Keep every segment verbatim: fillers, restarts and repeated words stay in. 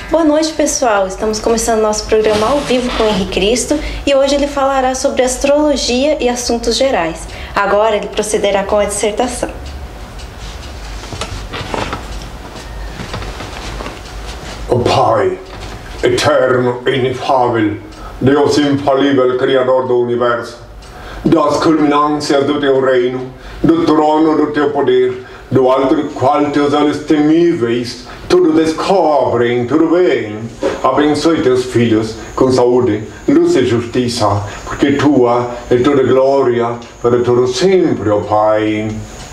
Boa noite, pessoal. Estamos começando nosso programa ao vivo com o Henrique Cristo e hoje ele falará sobre astrologia e assuntos gerais. Agora ele procederá com a dissertação. O Pai, eterno e inefável, Deus infalível, Criador do Universo, das culminâncias do Teu reino, do trono do Teu poder, do alto do qual Teus olhos temíveis tudo descobrem, tudo bem. Abençoe Teus filhos com saúde, luz e justiça, porque Tua é toda glória para todo sempre, ó Pai.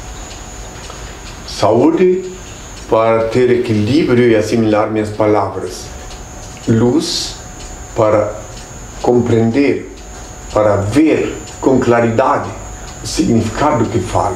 Saúde para ter equilíbrio e assimilar minhas palavras. Luz para compreender, para ver com claridade o significado que falo.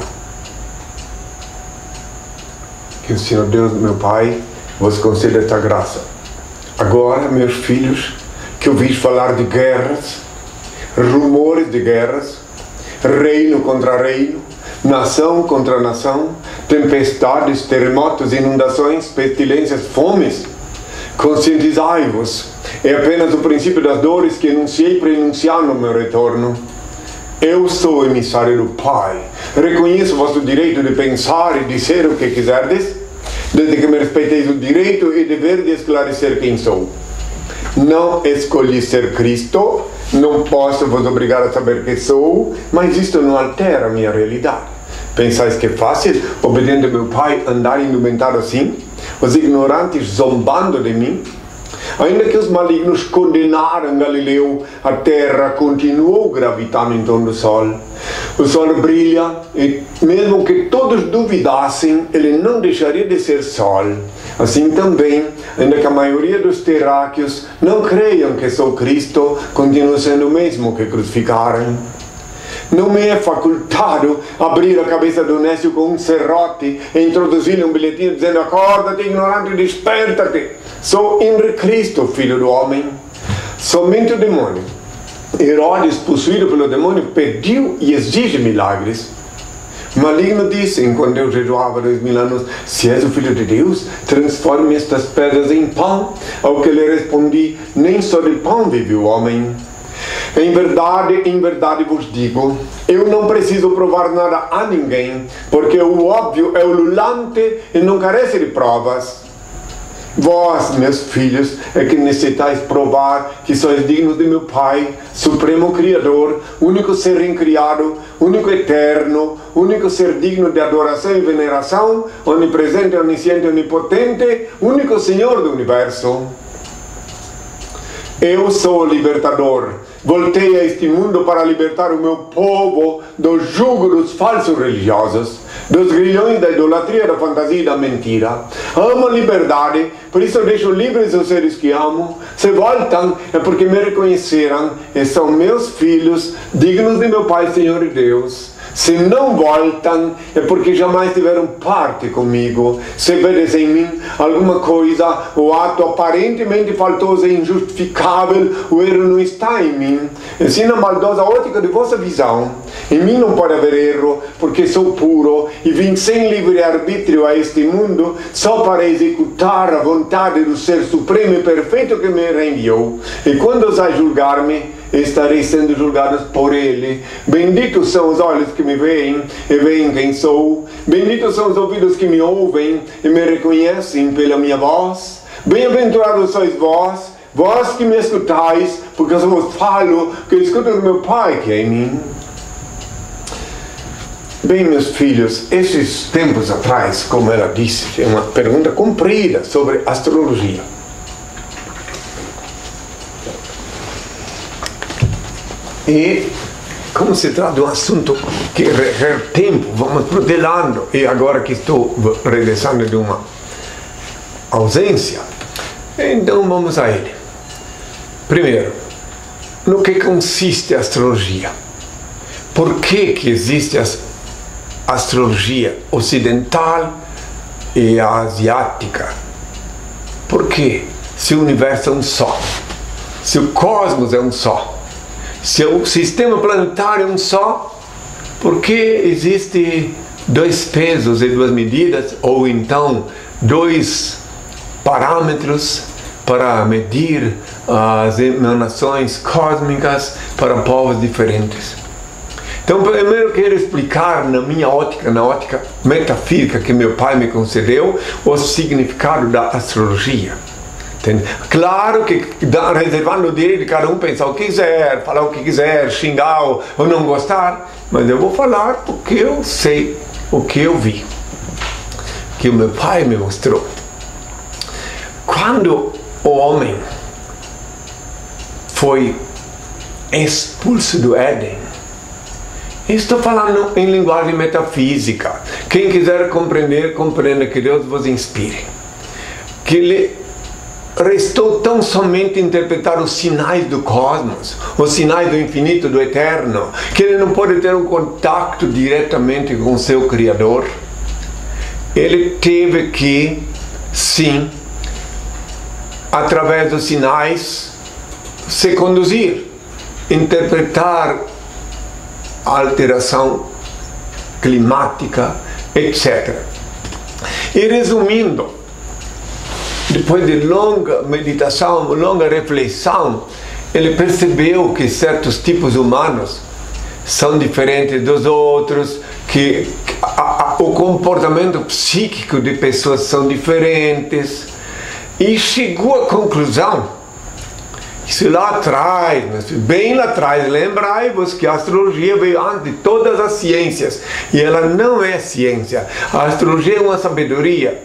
Que o Senhor Deus, meu Pai, vos conceda esta graça. Agora, meus filhos, que ouvis falar de guerras, rumores de guerras, reino contra reino, nação contra nação, tempestades, terremotos, inundações, pestilências, fomes, conscientizai-vos. É apenas o princípio das dores que enunciei para enunciar no meu retorno. Eu sou emissário do Pai. Reconheço o vosso direito de pensar e dizer o que quiserdes, desde que me respeiteis o direito e dever de esclarecer quem sou. Não escolhi ser Cristo, não posso vos obrigar a saber quem sou, mas isto não altera a minha realidade. Pensais que é fácil, obediente ao meu Pai, andar indumentado assim? Os ignorantes zombando de mim? Ainda que os malignos condenaram Galileu, a terra continuou gravitando em torno do sol. O sol brilha e, mesmo que todos duvidassem, ele não deixaria de ser sol. Assim também, ainda que a maioria dos terráqueos não creiam que sou Cristo, continuo sendo o mesmo que crucificaram. Não me é facultado abrir a cabeça do nécio com um serrote e introduzir-lhe um bilhetinho dizendo: acorda-te, ignorante, desperta-te. Sou Henrique Cristo, filho do homem. Somente o demônio, Herodes, possuído pelo demônio, pediu e exige milagres. Maligno disse, enquanto eu jejuava dois mil anos: se és o filho de Deus, transforme estas pedras em pão. Ao que lhe respondi: nem só de pão vive o homem. Em verdade, em verdade vos digo, eu não preciso provar nada a ninguém, porque o óbvio é ululante e não carece de provas. Vós, meus filhos, é que necessitais provar que sois dignos de meu Pai, Supremo Criador, único ser incriado, único eterno, único ser digno de adoração e veneração, onipresente, onisciente, onipotente, único Senhor do Universo. Eu sou o libertador. Voltei a este mundo para libertar o meu povo do jugo dos falsos religiosos, dos grilhões da idolatria, da fantasia e da mentira. Amo a liberdade, por isso eu deixo livres os seres que amo. Se voltam, é porque me reconheceram e são meus filhos, dignos de meu Pai, Senhor e Deus. Se não voltam, é porque jamais tiveram parte comigo. Se vedes em mim alguma coisa, o ato aparentemente faltoso e injustificável, o erro não está em mim. Ensina a maldosa ótica de vossa visão. Em mim não pode haver erro, porque sou puro e vim sem livre-arbítrio a este mundo só para executar a vontade do Ser Supremo e Perfeito que me reenviou. E quando ousar julgar-me, estarei sendo julgados por Ele. Benditos são os olhos que me veem e veem quem sou. Benditos são os ouvidos que me ouvem e me reconhecem pela minha voz. Bem-aventurados sois vós, vós que me escutais, porque eu vos falo que eu escuto do meu Pai que é em mim. Bem, meus filhos, esses tempos atrás, como ela disse, é uma pergunta comprida sobre astrologia. E, como se trata de um assunto que requer tempo, vamos protelando, e agora que estou regressando de uma ausência, então vamos a ele. Primeiro, no que consiste a astrologia? Por que que existe a astrologia ocidental e a asiática? Por quê? Se o universo é um só, se o cosmos é um só, se o sistema planetário é um só, por que existe dois pesos e duas medidas, ou então dois parâmetros, para medir as emanações cósmicas para povos diferentes. Então, primeiro eu quero explicar na minha ótica, na ótica metafísica que meu pai me concedeu, o significado da astrologia. Entende? Claro que dá, reservando o direito de cada um pensar o que quiser, falar o que quiser, xingar ou, ou não gostar, mas eu vou falar o que eu sei, o que eu vi, que o meu pai me mostrou. Quando o homem foi expulso do Éden, estou falando em linguagem metafísica. Quem quiser compreender, compreenda, que Deus vos inspire. Que lhe restou tão somente interpretar os sinais do cosmos, os sinais do infinito, do eterno, que ele não pode ter um contato diretamente com o seu Criador. Ele teve que, sim, através dos sinais, se conduzir, interpretar a alteração climática, etcétera. E resumindo, depois de longa meditação, longa reflexão, ele percebeu que certos tipos humanos são diferentes dos outros, que a, a, o comportamento psíquico de pessoas são diferentes, e chegou à conclusão, isso lá atrás, bem lá atrás, lembrai-vos que a astrologia veio antes de todas as ciências, e ela não é ciência. A astrologia é uma sabedoria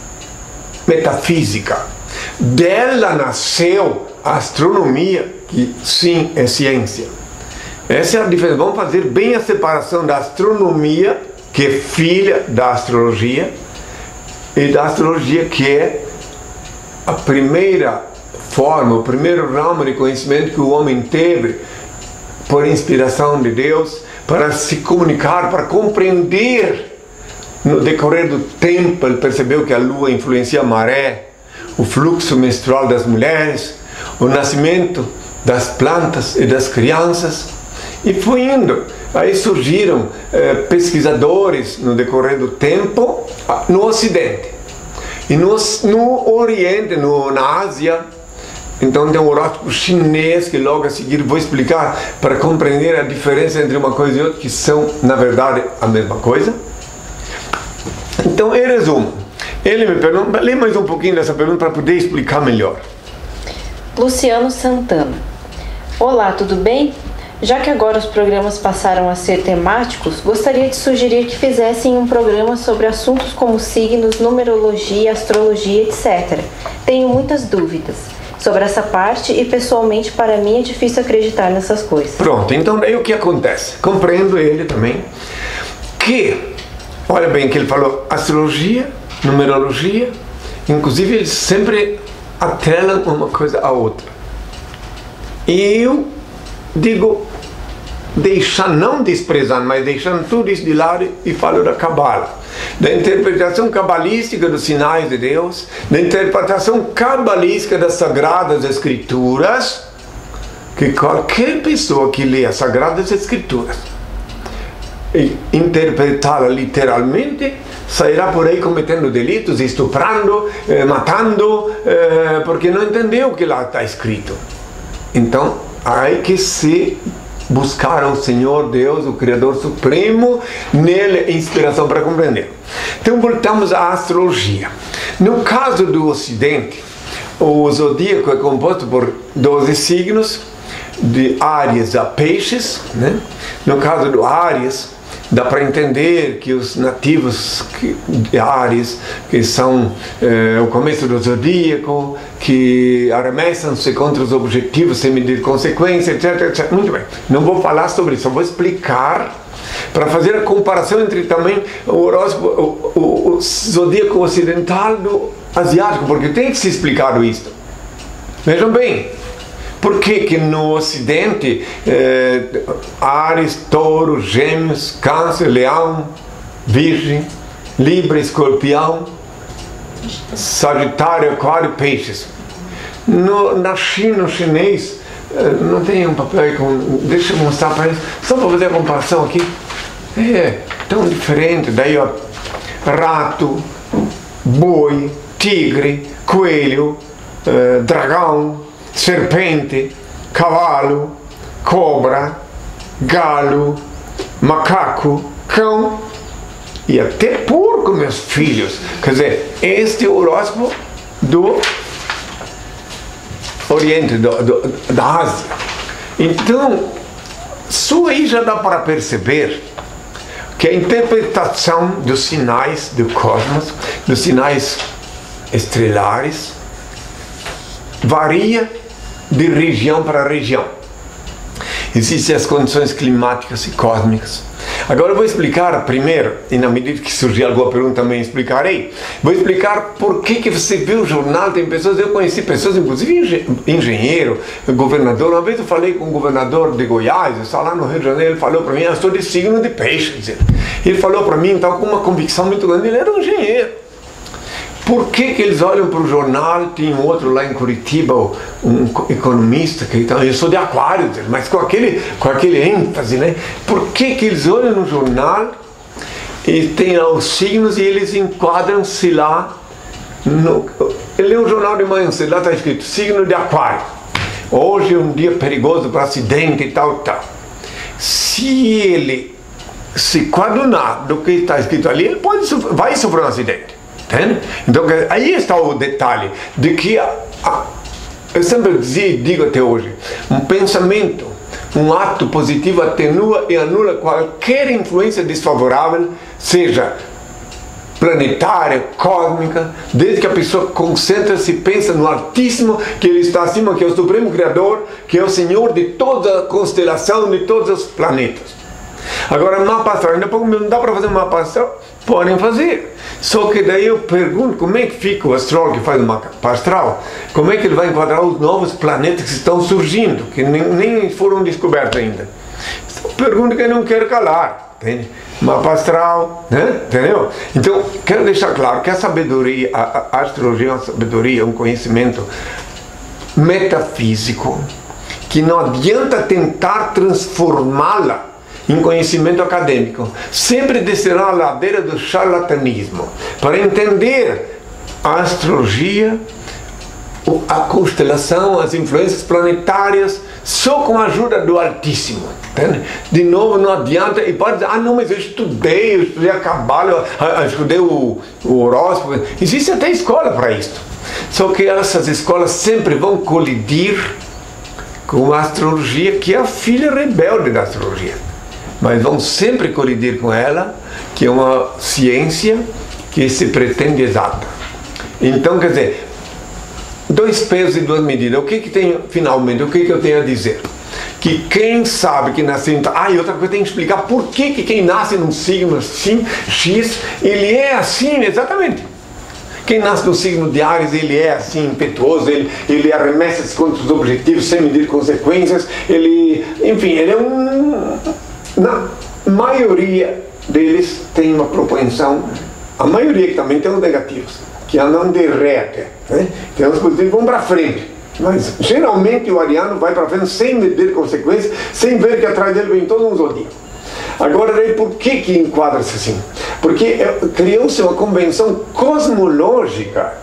metafísica. Dela nasceu a astronomia, que sim é ciência. Essa é a diferença. Vamos fazer bem a separação da astronomia, que é filha da astrologia, e da astrologia, que é a primeira forma, o primeiro ramo de conhecimento que o homem teve por inspiração de Deus para se comunicar, para compreender. No decorrer do tempo, ele percebeu que a lua influencia a maré, o fluxo menstrual das mulheres, o nascimento das plantas e das crianças, e foi indo. Aí surgiram eh, pesquisadores no decorrer do tempo no Ocidente. E no, no Oriente, no, na Ásia, então tem um horóscopo chinês que logo a seguir vou explicar para compreender a diferença entre uma coisa e outra, que são, na verdade, a mesma coisa. Então, em resumo, ele me pergunta, lê mais um pouquinho dessa pergunta para poder explicar melhor. Luciano Santana. Olá, tudo bem? Já que agora os programas passaram a ser temáticos, gostaria de sugerir que fizessem um programa sobre assuntos como signos, numerologia, astrologia, etcétera. Tenho muitas dúvidas sobre essa parte e, pessoalmente, para mim é difícil acreditar nessas coisas. Pronto, então daí o que acontece? Compreendo ele também, que, olha bem que ele falou, astrologia, numerologia, inclusive eles sempre atrelam uma coisa à outra. E eu digo, deixando, não desprezando, mas deixando tudo isso de lado, e falo da Cabala, da interpretação cabalística dos sinais de Deus, da interpretação cabalística das Sagradas Escrituras, que qualquer pessoa que lê as Sagradas Escrituras e interpretá-la literalmente, sairá por aí cometendo delitos, estuprando, eh, matando, eh, porque não entendeu o que lá está escrito. Então, há que se buscar ao Senhor Deus, o Criador Supremo, nele inspiração para compreender. Então voltamos à astrologia. No caso do Ocidente, o zodíaco é composto por doze signos, de Áries a Peixes, né? No caso do Áries, dá para entender que os nativos de Áries, que são eh, o começo do zodíaco, que arremessam-se contra os objetivos sem medir consequências, etc, etcétera. Muito bem, não vou falar sobre isso, eu vou explicar para fazer a comparação entre também o horóscopo, o, o, o zodíaco ocidental do asiático, porque tem que ser explicado isso. Vejam bem, por que que no Ocidente eh, Áries, Touro, Gêmeos, Câncer, Leão, Virgem, Libra, Escorpião, Sagitário, Aquário, Peixes? No, na China, no chinês, eh, não tem um papel aí com... Deixa eu mostrar para eles, só para fazer a comparação aqui. É tão diferente. Daí, ó, rato, boi, tigre, coelho, uh, dragão, serpente, cavalo, cobra, galo, macaco, cão e até porco, meus filhos. Quer dizer, este é o horóscopo do Oriente, do, do, da Ásia. Então, só aí já dá para perceber que a interpretação dos sinais do cosmos, dos sinais estelares, varia de região para região. Existem as condições climáticas e cósmicas. Agora eu vou explicar primeiro, e na medida que surgir alguma pergunta também explicarei, vou explicar por que que você vê o jornal, tem pessoas, eu conheci pessoas, inclusive engenheiro, governador, uma vez eu falei com um governador de Goiás, eu estava lá no Rio de Janeiro, ele falou para mim, eu sou de signo de peixe, ele falou para mim, então com uma convicção muito grande, ele era um engenheiro. Por que que eles olham para o jornal? Tem um outro lá em Curitiba, um economista, que então, eu sou de aquário, mas com aquele, com aquele ênfase, né? Por que que eles olham no jornal e tem lá os signos e eles enquadram-se lá, no, ele é um jornal de manhã, lá está escrito, signo de aquário, hoje é um dia perigoso para acidente e tal, tal. Se ele se coadunar do que está escrito ali, ele pode, vai sofrer um acidente. Entende? Então, aí está o detalhe de que, a, a, eu sempre dizia, digo até hoje, um pensamento, um ato positivo atenua e anula qualquer influência desfavorável, seja planetária, cósmica, desde que a pessoa concentra-se e pensa no Altíssimo, que Ele está acima, que é o Supremo Criador, que é o Senhor de toda a constelação, de todos os planetas. Agora, mapa astral, ainda pouco não dá para fazer um mapa astral? Podem fazer. Só que daí eu pergunto como é que fica o astrólogo que faz o mapa astral, como é que ele vai enquadrar os novos planetas que estão surgindo, que nem, nem foram descobertos ainda. Essa é uma pergunta que eu não quero calar, entende? Mapa astral, né? Entendeu? Então, quero deixar claro que a sabedoria, a, a astrologia é uma sabedoria, um conhecimento metafísico, que não adianta tentar transformá-la em conhecimento acadêmico. Sempre descerá a ladeira do charlatanismo. Para entender a astrologia, a constelação, as influências planetárias, só com a ajuda do Altíssimo. Entende? De novo, não adianta, e pode dizer, ah não, mas eu estudei, eu estudei a cabala, eu estudei o, o horóscopo. Existe até escola para isso. Só que essas escolas sempre vão colidir com a astrologia, que é a filha rebelde da astrologia. Mas vão sempre colidir com ela, que é uma ciência que se pretende exata. Então, quer dizer, dois pesos e duas medidas. O que que tem, finalmente, o que que eu tenho a dizer? Que quem sabe que nasceu... Ah, e outra coisa, tem que explicar por que que quem nasce num signo assim, X, ele é assim, exatamente. Quem nasce no signo de Áries, ele é assim, impetuoso, ele, ele arremessa contra os objetivos sem medir consequências, ele... Enfim, ele é um... Na maioria deles tem uma propensão, a maioria que também tem os negativos, que andam de ré até, né? Tem os positivos que vão para frente, mas geralmente o ariano vai para frente sem medir consequências, sem ver que atrás dele vem todo um zodíaco. Agora, por que que enquadra-se assim? Porque criou-se uma convenção cosmológica,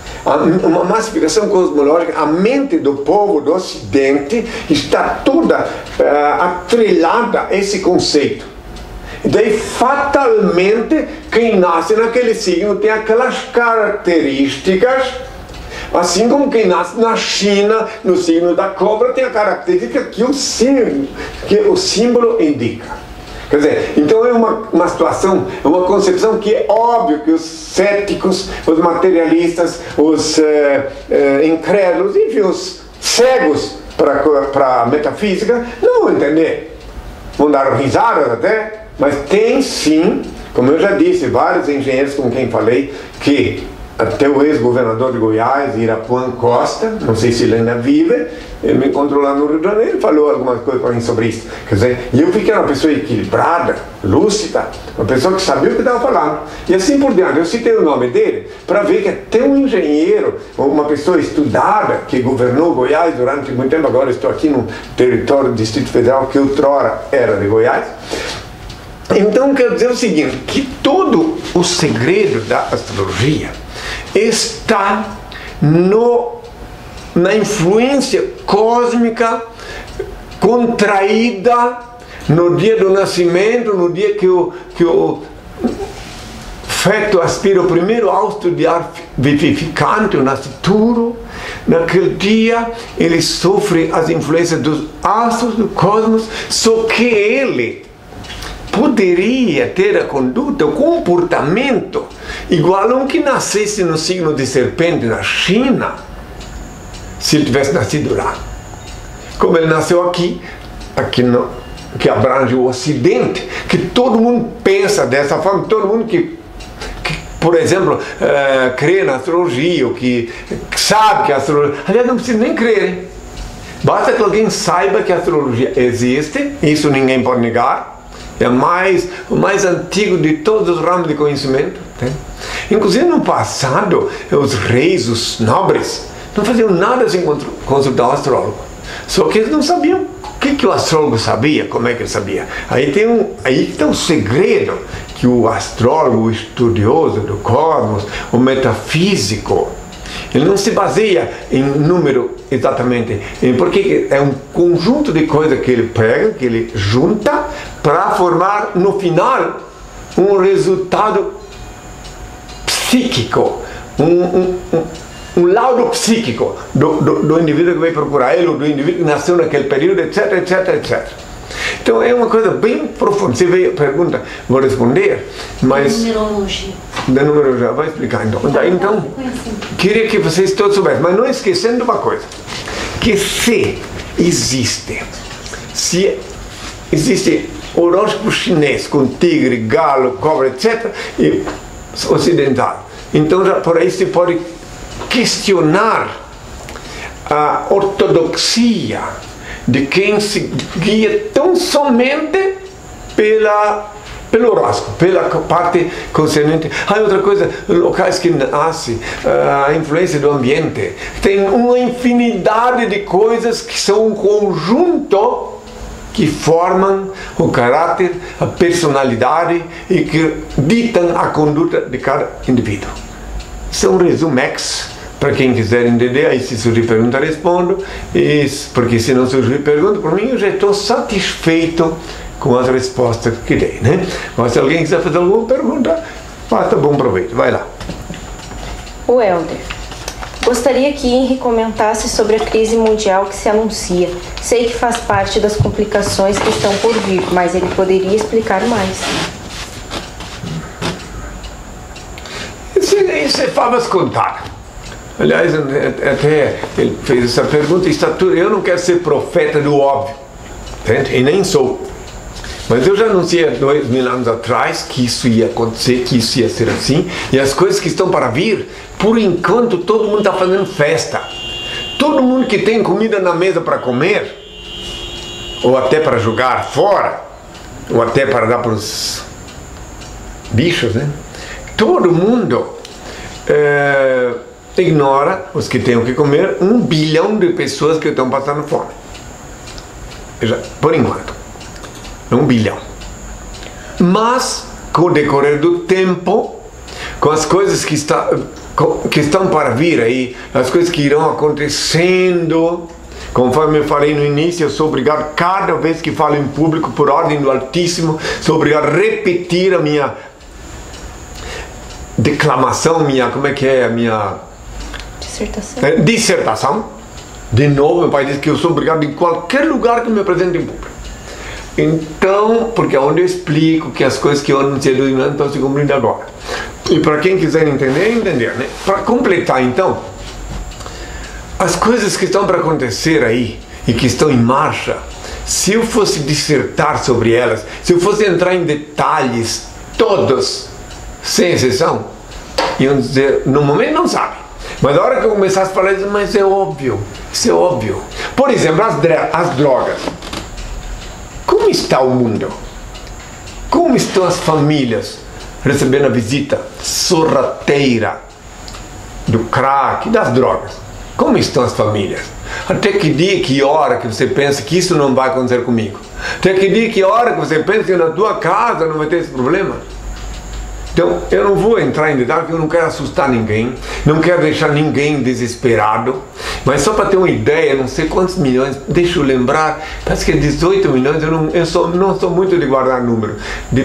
uma massificação cosmológica. A mente do povo do Ocidente está toda uh, atrelada a esse conceito. E daí, fatalmente, quem nasce naquele signo tem aquelas características, assim como quem nasce na China, no signo da cobra, tem a característica que o símbolo, que o símbolo indica. Quer dizer, então é uma, uma situação, é uma concepção que é óbvio que os céticos, os materialistas, os eh, eh, incrédulos, enfim, os cegos para a metafísica, não vão entender. Vão dar risadas até, mas tem sim, como eu já disse, vários engenheiros com quem falei, que até o ex-governador de Goiás, Irapuã Costa, não sei se ele ainda vive, ele me encontrou lá no Rio de Janeiro e falou algumas coisas para mim sobre isso. Quer dizer, e eu fiquei uma pessoa equilibrada, lúcida, uma pessoa que sabia o que estava falando. E assim por diante, eu citei o nome dele para ver que até um engenheiro, uma pessoa estudada, que governou Goiás durante muito tempo, agora estou aqui no território do Distrito Federal, que outrora era de Goiás. Então, quero dizer o seguinte, que todo o segredo da astrologia está no na influência cósmica contraída no dia do nascimento, no dia que o, que o feto aspira o primeiro hausto de ar vivificante, o nascituro. Naquele dia ele sofre as influências dos astros, do cosmos, só que ele poderia ter a conduta, o comportamento igual a um que nascesse no signo de serpente na China, se ele tivesse nascido lá. Como ele nasceu aqui, aqui no, que abrange o Ocidente, que todo mundo pensa dessa forma, todo mundo que, que por exemplo, uh, crê na astrologia, ou que sabe que a astrologia... Aliás, não precisa nem crer, hein? Basta que alguém saiba que a astrologia existe, isso ninguém pode negar. É mais, o mais antigo de todos os ramos de conhecimento. Né? Inclusive no passado, os reis, os nobres, não faziam nada sem consultar o astrólogo. Só que eles não sabiam o que, que o astrólogo sabia, como é que ele sabia. Aí tem um, aí tem um segredo que o astrólogo, o estudioso do cosmos, o metafísico, ele não se baseia em número exatamente, porque é um conjunto de coisas que ele pega, que ele junta, para formar no final um resultado psíquico, um, um, um, um laudo psíquico do, do, do indivíduo que vai procurar ele, ou do indivíduo que nasceu naquele período, etc, etc, etcétera. Então é uma coisa bem profunda. Você veio pergunta, vou responder, mas... Numerologia. Da numerologia, vai explicar então. Então, queria que vocês todos soubessem, mas não esquecendo de uma coisa, que se existe, se existe horóscopo chinês com tigre, galo, cobra, etcétera, e ocidental, então já por aí se pode questionar a ortodoxia de quem se guia tão somente pela, pelo horóscopo, pela parte concernente. Ah, outra coisa, locais que nascem, a influência do ambiente, tem uma infinidade de coisas que são um conjunto que formam o caráter, a personalidade e que ditam a conduta de cada indivíduo. Isso é um resumex. Para quem quiser entender, aí se surgir pergunta, respondo. E, porque se não surgir pergunta, por mim eu já estou satisfeito com as respostas que dei, né? Mas se alguém quiser fazer alguma pergunta, faça bom proveito. Vai lá. O Helder. Gostaria que Henri comentasse sobre a crise mundial que se anuncia. Sei que faz parte das complicações que estão por vir, mas ele poderia explicar mais. Isso, isso é favas contadas. Aliás, até ele fez essa pergunta, está tudo, eu não quero ser profeta do óbvio, entende? E nem sou. Mas eu já anunciei há dois mil anos atrás que isso ia acontecer, que isso ia ser assim, e as coisas que estão para vir, por enquanto todo mundo está fazendo festa. Todo mundo que tem comida na mesa para comer, ou até para jogar fora, ou até para dar para os bichos, né? Todo mundo... É, ignora os que têm o que comer, um bilhão de pessoas que estão passando fome. Já, por enquanto. Um bilhão. Mas, com o decorrer do tempo, com as coisas que, está, que estão para vir aí, as coisas que irão acontecendo, conforme eu falei no início, eu sou obrigado, cada vez que falo em público, por ordem do Altíssimo, sou obrigado a repetir a minha declamação, minha, como é que é, a minha... Dissertação. É, dissertação. De novo, meu pai disse que eu sou obrigado em qualquer lugar que me apresente em público. Então, porque é onde eu explico que as coisas que eu anunciei do ano estão se cumprindo agora. E para quem quiser entender, entender, né? Para completar, então, as coisas que estão para acontecer aí e que estão em marcha, se eu fosse dissertar sobre elas, se eu fosse entrar em detalhes, todos, sem exceção, iam dizer, no momento não sabe. Mas na hora que eu começasse a falar, eu disse, mas é óbvio, isso é óbvio. Por exemplo, as, as drogas. Como está o mundo? Como estão as famílias recebendo a visita sorrateira do crack, das drogas? Como estão as famílias? Até que dia, que hora que você pensa que isso não vai acontecer comigo? Até que dia, que hora que você pensa que na tua casa não vai ter esse problema? Então, eu não vou entrar em detalhe, porque eu não quero assustar ninguém, não quero deixar ninguém desesperado, mas só para ter uma ideia, não sei quantos milhões, deixa eu lembrar, parece que é dezoito milhões, eu não, eu sou, não sou muito de guardar número, de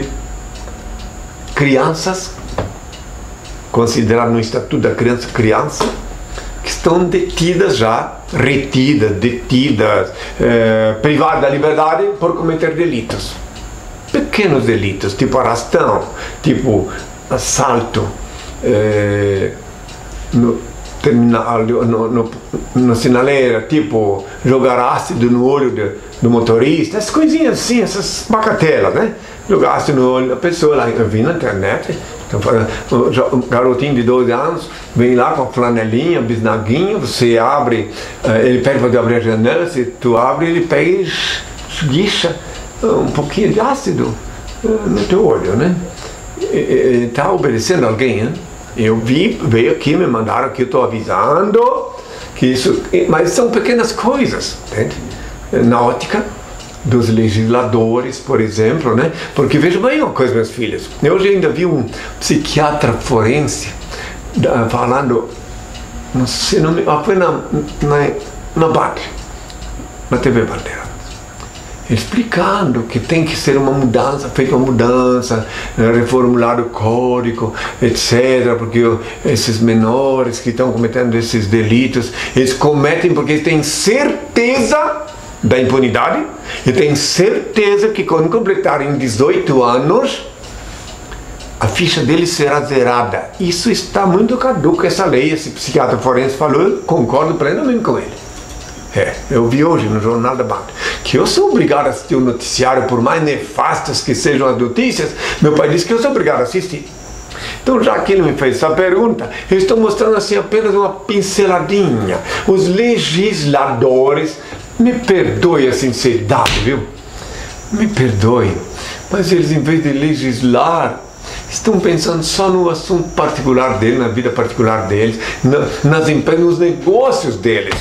crianças, considerado no Estatuto da Criança, criança, que estão detidas já, retidas, detidas, eh, privadas da liberdade por cometer delitos. Pequenos delitos, tipo arrastão, tipo assalto, eh, no, terminal, no, no, no sinaleira, tipo jogar ácido no olho de, do motorista, essas coisinhas assim, essas bacatelas, né? Jogar ácido no olho da pessoa, lá eu vi na internet, então, um garotinho de doze anos vem lá com a flanelinha, bisnaguinho, você abre, ele pede para abrir a janela, se tu abre, ele pega e esguicha um pouquinho de ácido no teu olho, né? Está obedecendo alguém, né? Eu vi, veio aqui, me mandaram aqui, eu estou avisando que isso, mas são pequenas coisas, entende? Na ótica dos legisladores, por exemplo, né? Porque veja bem uma coisa, meus filhos, eu hoje ainda vi um psiquiatra forense da, falando, não sei, não me, foi na, na, na Band, na T V Bandeira, explicando que tem que ser uma mudança, feita uma mudança, reformular o código, etcétera, porque esses menores que estão cometendo esses delitos, eles cometem porque eles têm certeza da impunidade e têm certeza que quando completarem dezoito anos, a ficha deles será zerada. Isso está muito caduco, essa lei, esse psiquiatra forense falou, eu concordo plenamente com ele. É, eu vi hoje no Jornal da Band que eu sou obrigado a assistir o noticiário, por mais nefastas que sejam as notícias, meu pai disse que eu sou obrigado a assistir. Então, já que ele me fez essa pergunta, eu estou mostrando assim apenas uma pinceladinha. Os legisladores, me perdoe a sinceridade, viu? Me perdoe, mas eles, em vez de legislar, estão pensando só no assunto particular deles, na vida particular deles, na, nas empresas, nos negócios deles.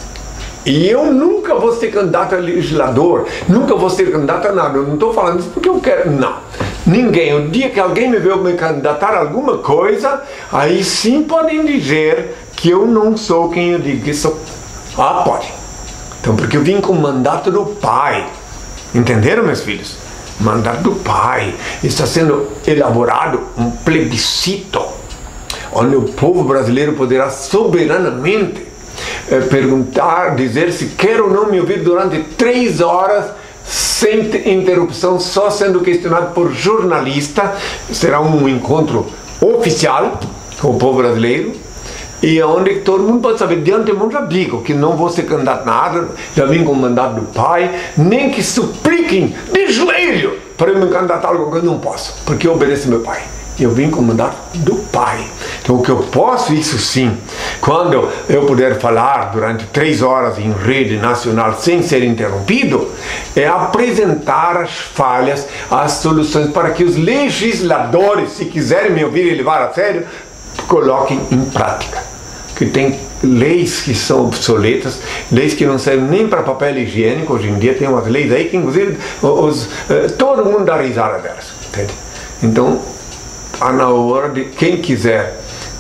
E eu nunca vou ser candidato a legislador, nunca vou ser candidato a nada. Eu não estou falando isso porque eu quero, não. Ninguém, o dia que alguém me veio me candidatar a alguma coisa, aí sim podem dizer que eu não sou quem eu digo que sou. Ah, pode. Então, porque eu vim com o mandato do Pai. Entenderam, meus filhos? Mandato do Pai. Está sendo elaborado um plebiscito, onde o povo brasileiro poderá soberanamente É, perguntar, dizer se quer ou não me ouvir durante três horas sem interrupção, só sendo questionado por jornalista. Será um encontro oficial com o povo brasileiro e onde todo mundo pode saber de antemão, já digo que não vou ser candidato a nada, já vim com o mandato do Pai, nem que supliquem de joelho para eu me candidatar a alguma coisa, não posso, porque eu obedeço meu Pai. Eu vim com o mandato do Pai. Então, o que eu posso, isso sim, quando eu puder falar durante três horas em rede nacional sem ser interrompido, é apresentar as falhas, as soluções para que os legisladores, se quiserem me ouvir e levar a sério, coloquem em prática. Que tem leis que são obsoletas, leis que não servem nem para papel higiênico. Hoje em dia tem umas leis aí que, inclusive, os, todo mundo dá risada delas. Entende? Então, está na hora de quem quiser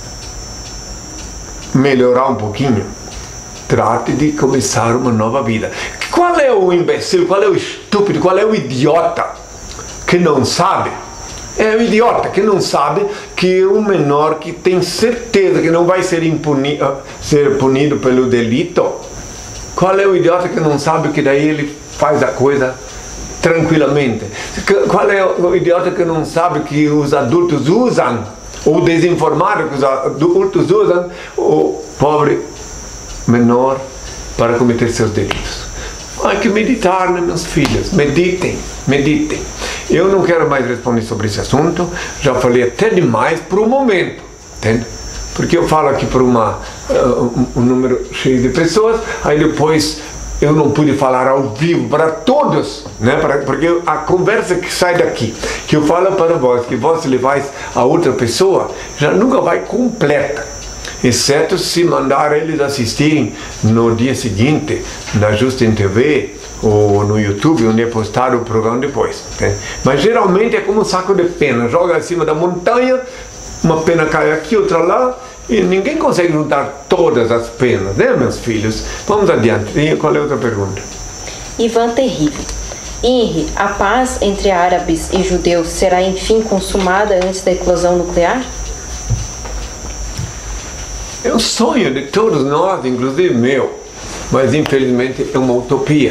melhorar um pouquinho, trate de começar uma nova vida. Qual é o imbecil, qual é o estúpido, qual é o idiota que não sabe? É o idiota que não sabe que um menor que tem certeza que não vai ser, impuni, ser punido pelo delito, qual é o idiota que não sabe que daí ele faz a coisa tranquilamente? Qual é o idiota que não sabe que os adultos usam, ou desinformado que os adultos usam, o pobre menor para cometer seus delitos? Há que meditar, né, meus filhos? Meditem, meditem. Eu não quero mais responder sobre esse assunto, já falei até demais para o momento, entende? Porque eu falo aqui para uma, uh, um, um número cheio de pessoas, aí depois eu não pude falar ao vivo para todos, né? Para, porque a conversa que sai daqui, que eu falo para vós, que vós levais a outra pessoa, já nunca vai completa, exceto se mandar eles assistirem no dia seguinte, na Justin T V, ou no YouTube, onde é postado o programa depois. Né? Mas geralmente é como um saco de pena, joga acima da montanha, uma pena cai aqui, outra lá, e ninguém consegue juntar todas as penas, né, meus filhos? Vamos adiante. E qual é a outra pergunta? Ivan Terrível. Henri, a paz entre árabes e judeus será enfim consumada antes da eclosão nuclear? É um sonho de todos nós, inclusive meu, mas infelizmente é uma utopia.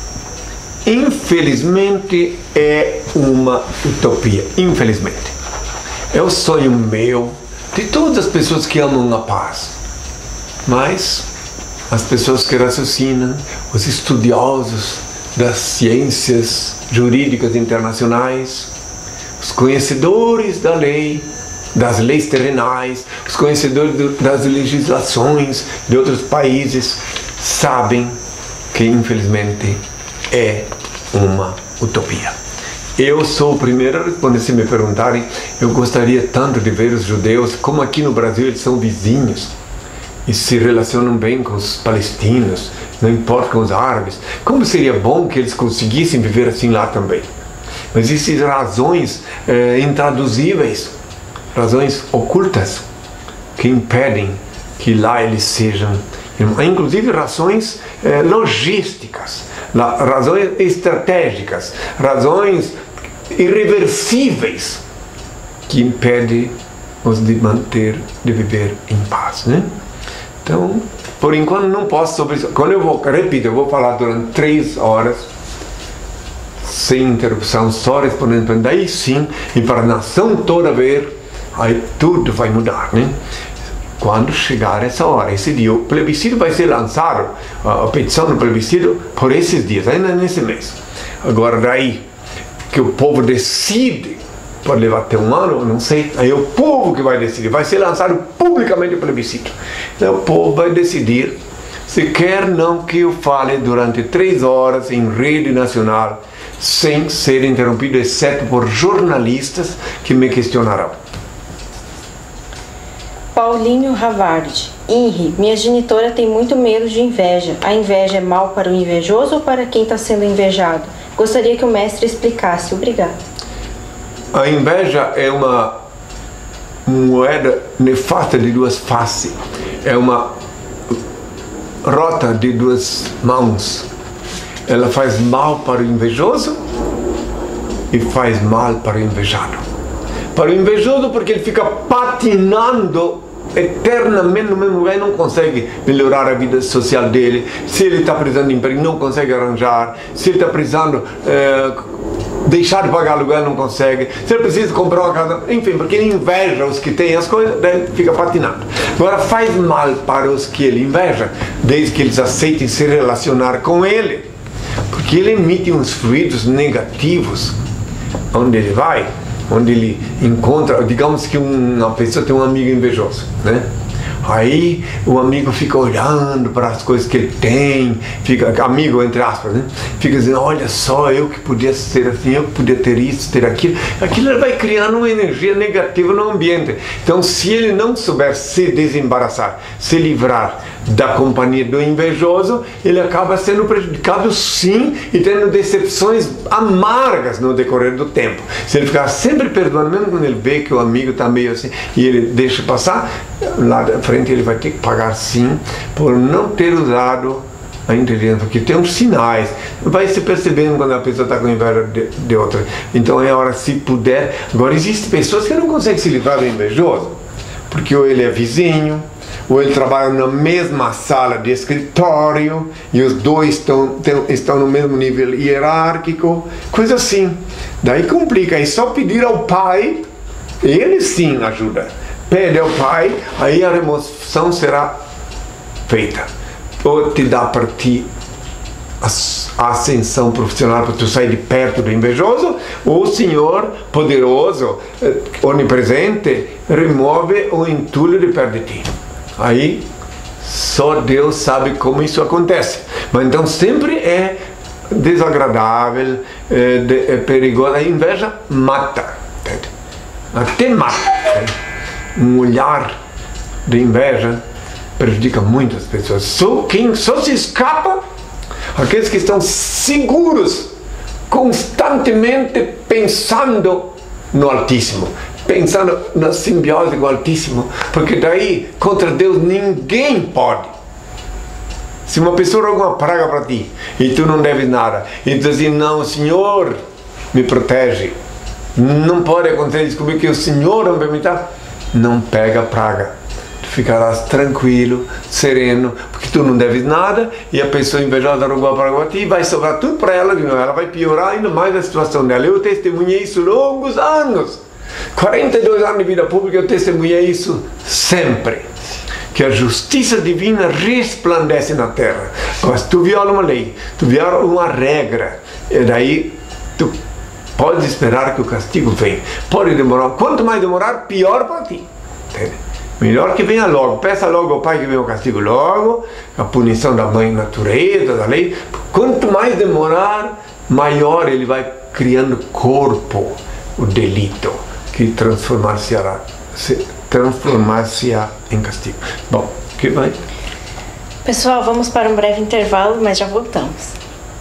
Infelizmente é uma utopia, infelizmente. É o sonho meu, de todas as pessoas que amam a paz. Mas as pessoas que raciocinam, os estudiosos das ciências jurídicas internacionais, os conhecedores da lei, das leis terrenais, os conhecedores do, das legislações de outros países, sabem que infelizmente é uma utopia. Eu sou o primeiro a responder se me perguntarem. Eu gostaria tanto de ver os judeus, como aqui no Brasil eles são vizinhos e se relacionam bem com os palestinos, não importa com os árabes. Como seria bom que eles conseguissem viver assim lá também. Mas existem razões é, intraduzíveis, razões ocultas, que impedem que lá eles sejam, inclusive razões é, logísticas, razões estratégicas, razões irreversíveis que impedem os de manter, de viver em paz, né? Então, por enquanto não posso sobre isso. Quando eu vou, repito, eu vou falar durante três horas sem interrupção, só respondendo, daí sim, e para a nação toda ver, aí tudo vai mudar, né? Quando chegar essa hora, esse dia, o plebiscito vai ser lançado, a petição do plebiscito, por esses dias, ainda nesse mês. Agora, daí que o povo decide, pode levar até um ano, não sei, aí é o povo que vai decidir, vai ser lançado publicamente o plebiscito. Então, o povo vai decidir se quer não que eu fale durante três horas em rede nacional, sem ser interrompido, exceto por jornalistas que me questionarão. Paulinho Havard. Henri, minha genitora tem muito medo de inveja. A inveja é mal para o invejoso ou para quem está sendo invejado? Gostaria que o mestre explicasse. Obrigado. A inveja é uma moeda nefasta de duas faces. É uma rota de duas mãos. Ela faz mal para o invejoso e faz mal para o invejado. Para o invejoso, porque ele fica patinando eternamente no mesmo lugar e não consegue melhorar a vida social dele. Se ele está precisando de emprego, não consegue arranjar. Se ele está precisando é, deixar de pagar aluguel, não consegue. Se ele precisa comprar uma casa, enfim, porque ele inveja os que têm as coisas, daí ele fica patinando. Agora, faz mal para os que ele inveja, desde que eles aceitem se relacionar com ele, porque ele emite uns fluidos negativos onde ele vai, onde ele encontra, digamos que uma pessoa tem um amigo invejoso, né? Aí o amigo fica olhando para as coisas que ele tem, fica, amigo entre aspas, né? Fica dizendo, olha só, eu que podia ser assim, eu que podia ter isso, ter aquilo. Aquilo vai criando uma energia negativa no ambiente. Então, se ele não souber se desembaraçar, se livrar da companhia do invejoso, ele acaba sendo prejudicado sim e tendo decepções amargas no decorrer do tempo. Se ele ficar sempre perdoando, mesmo quando ele vê que o amigo está meio assim e ele deixa passar, lá da frente ele vai ter que pagar sim por não ter usado a inteligência, porque tem uns sinais, vai se percebendo quando a pessoa está com inveja de, de outra. Então é hora, se puder. Agora, existem pessoas que não conseguem se livrar do invejoso, porque ou ele é vizinho, ou ele trabalha na mesma sala de escritório e os dois estão, estão no mesmo nível hierárquico, coisa assim. Daí complica, é só pedir ao pai, ele sim ajuda. Pede ao pai, aí a remoção será feita. Ou te dá para ti a ascensão profissional para tu sair de perto do invejoso, ou o Senhor poderoso, onipresente, remove o entulho de perto de ti. Aí só Deus sabe como isso acontece. Mas então sempre é desagradável, é, de, é perigoso. A inveja mata, até mata. Um olhar de inveja prejudica muitas pessoas. Só quem só se escapa Aqueles que estão seguros, constantemente pensando no Altíssimo, pensando na simbiose com o Altíssimo, porque daí contra Deus ninguém pode. Se uma pessoa roga uma praga para ti e tu não deves nada, e tu diz assim, não, o Senhor me protege, não pode acontecer, descobrir que o Senhor não permita, não pega a praga, tu ficarás tranquilo, sereno, porque tu não deves nada, e a pessoa invejosa rogou a praga para ti, vai sobrar tudo para ela, ela vai piorar ainda mais a situação dela. Eu testemunhei isso longos anos, quarenta e dois anos de vida pública, eu testemunhei isso sempre, que a justiça divina resplandece na terra. Mas tu viola uma lei, tu viola uma regra, e daí tu pode esperar que o castigo venha. Pode demorar, quanto mais demorar, pior para ti. Entende? Melhor que venha logo, peça logo ao Pai que venha o castigo logo, a punição da mãe natureza, da lei. Quanto mais demorar, maior ele vai criando corpo, o delito, que transformar-se-á transformar-se-á em castigo. Bom, que vai? Pessoal, vamos para um breve intervalo, mas já voltamos.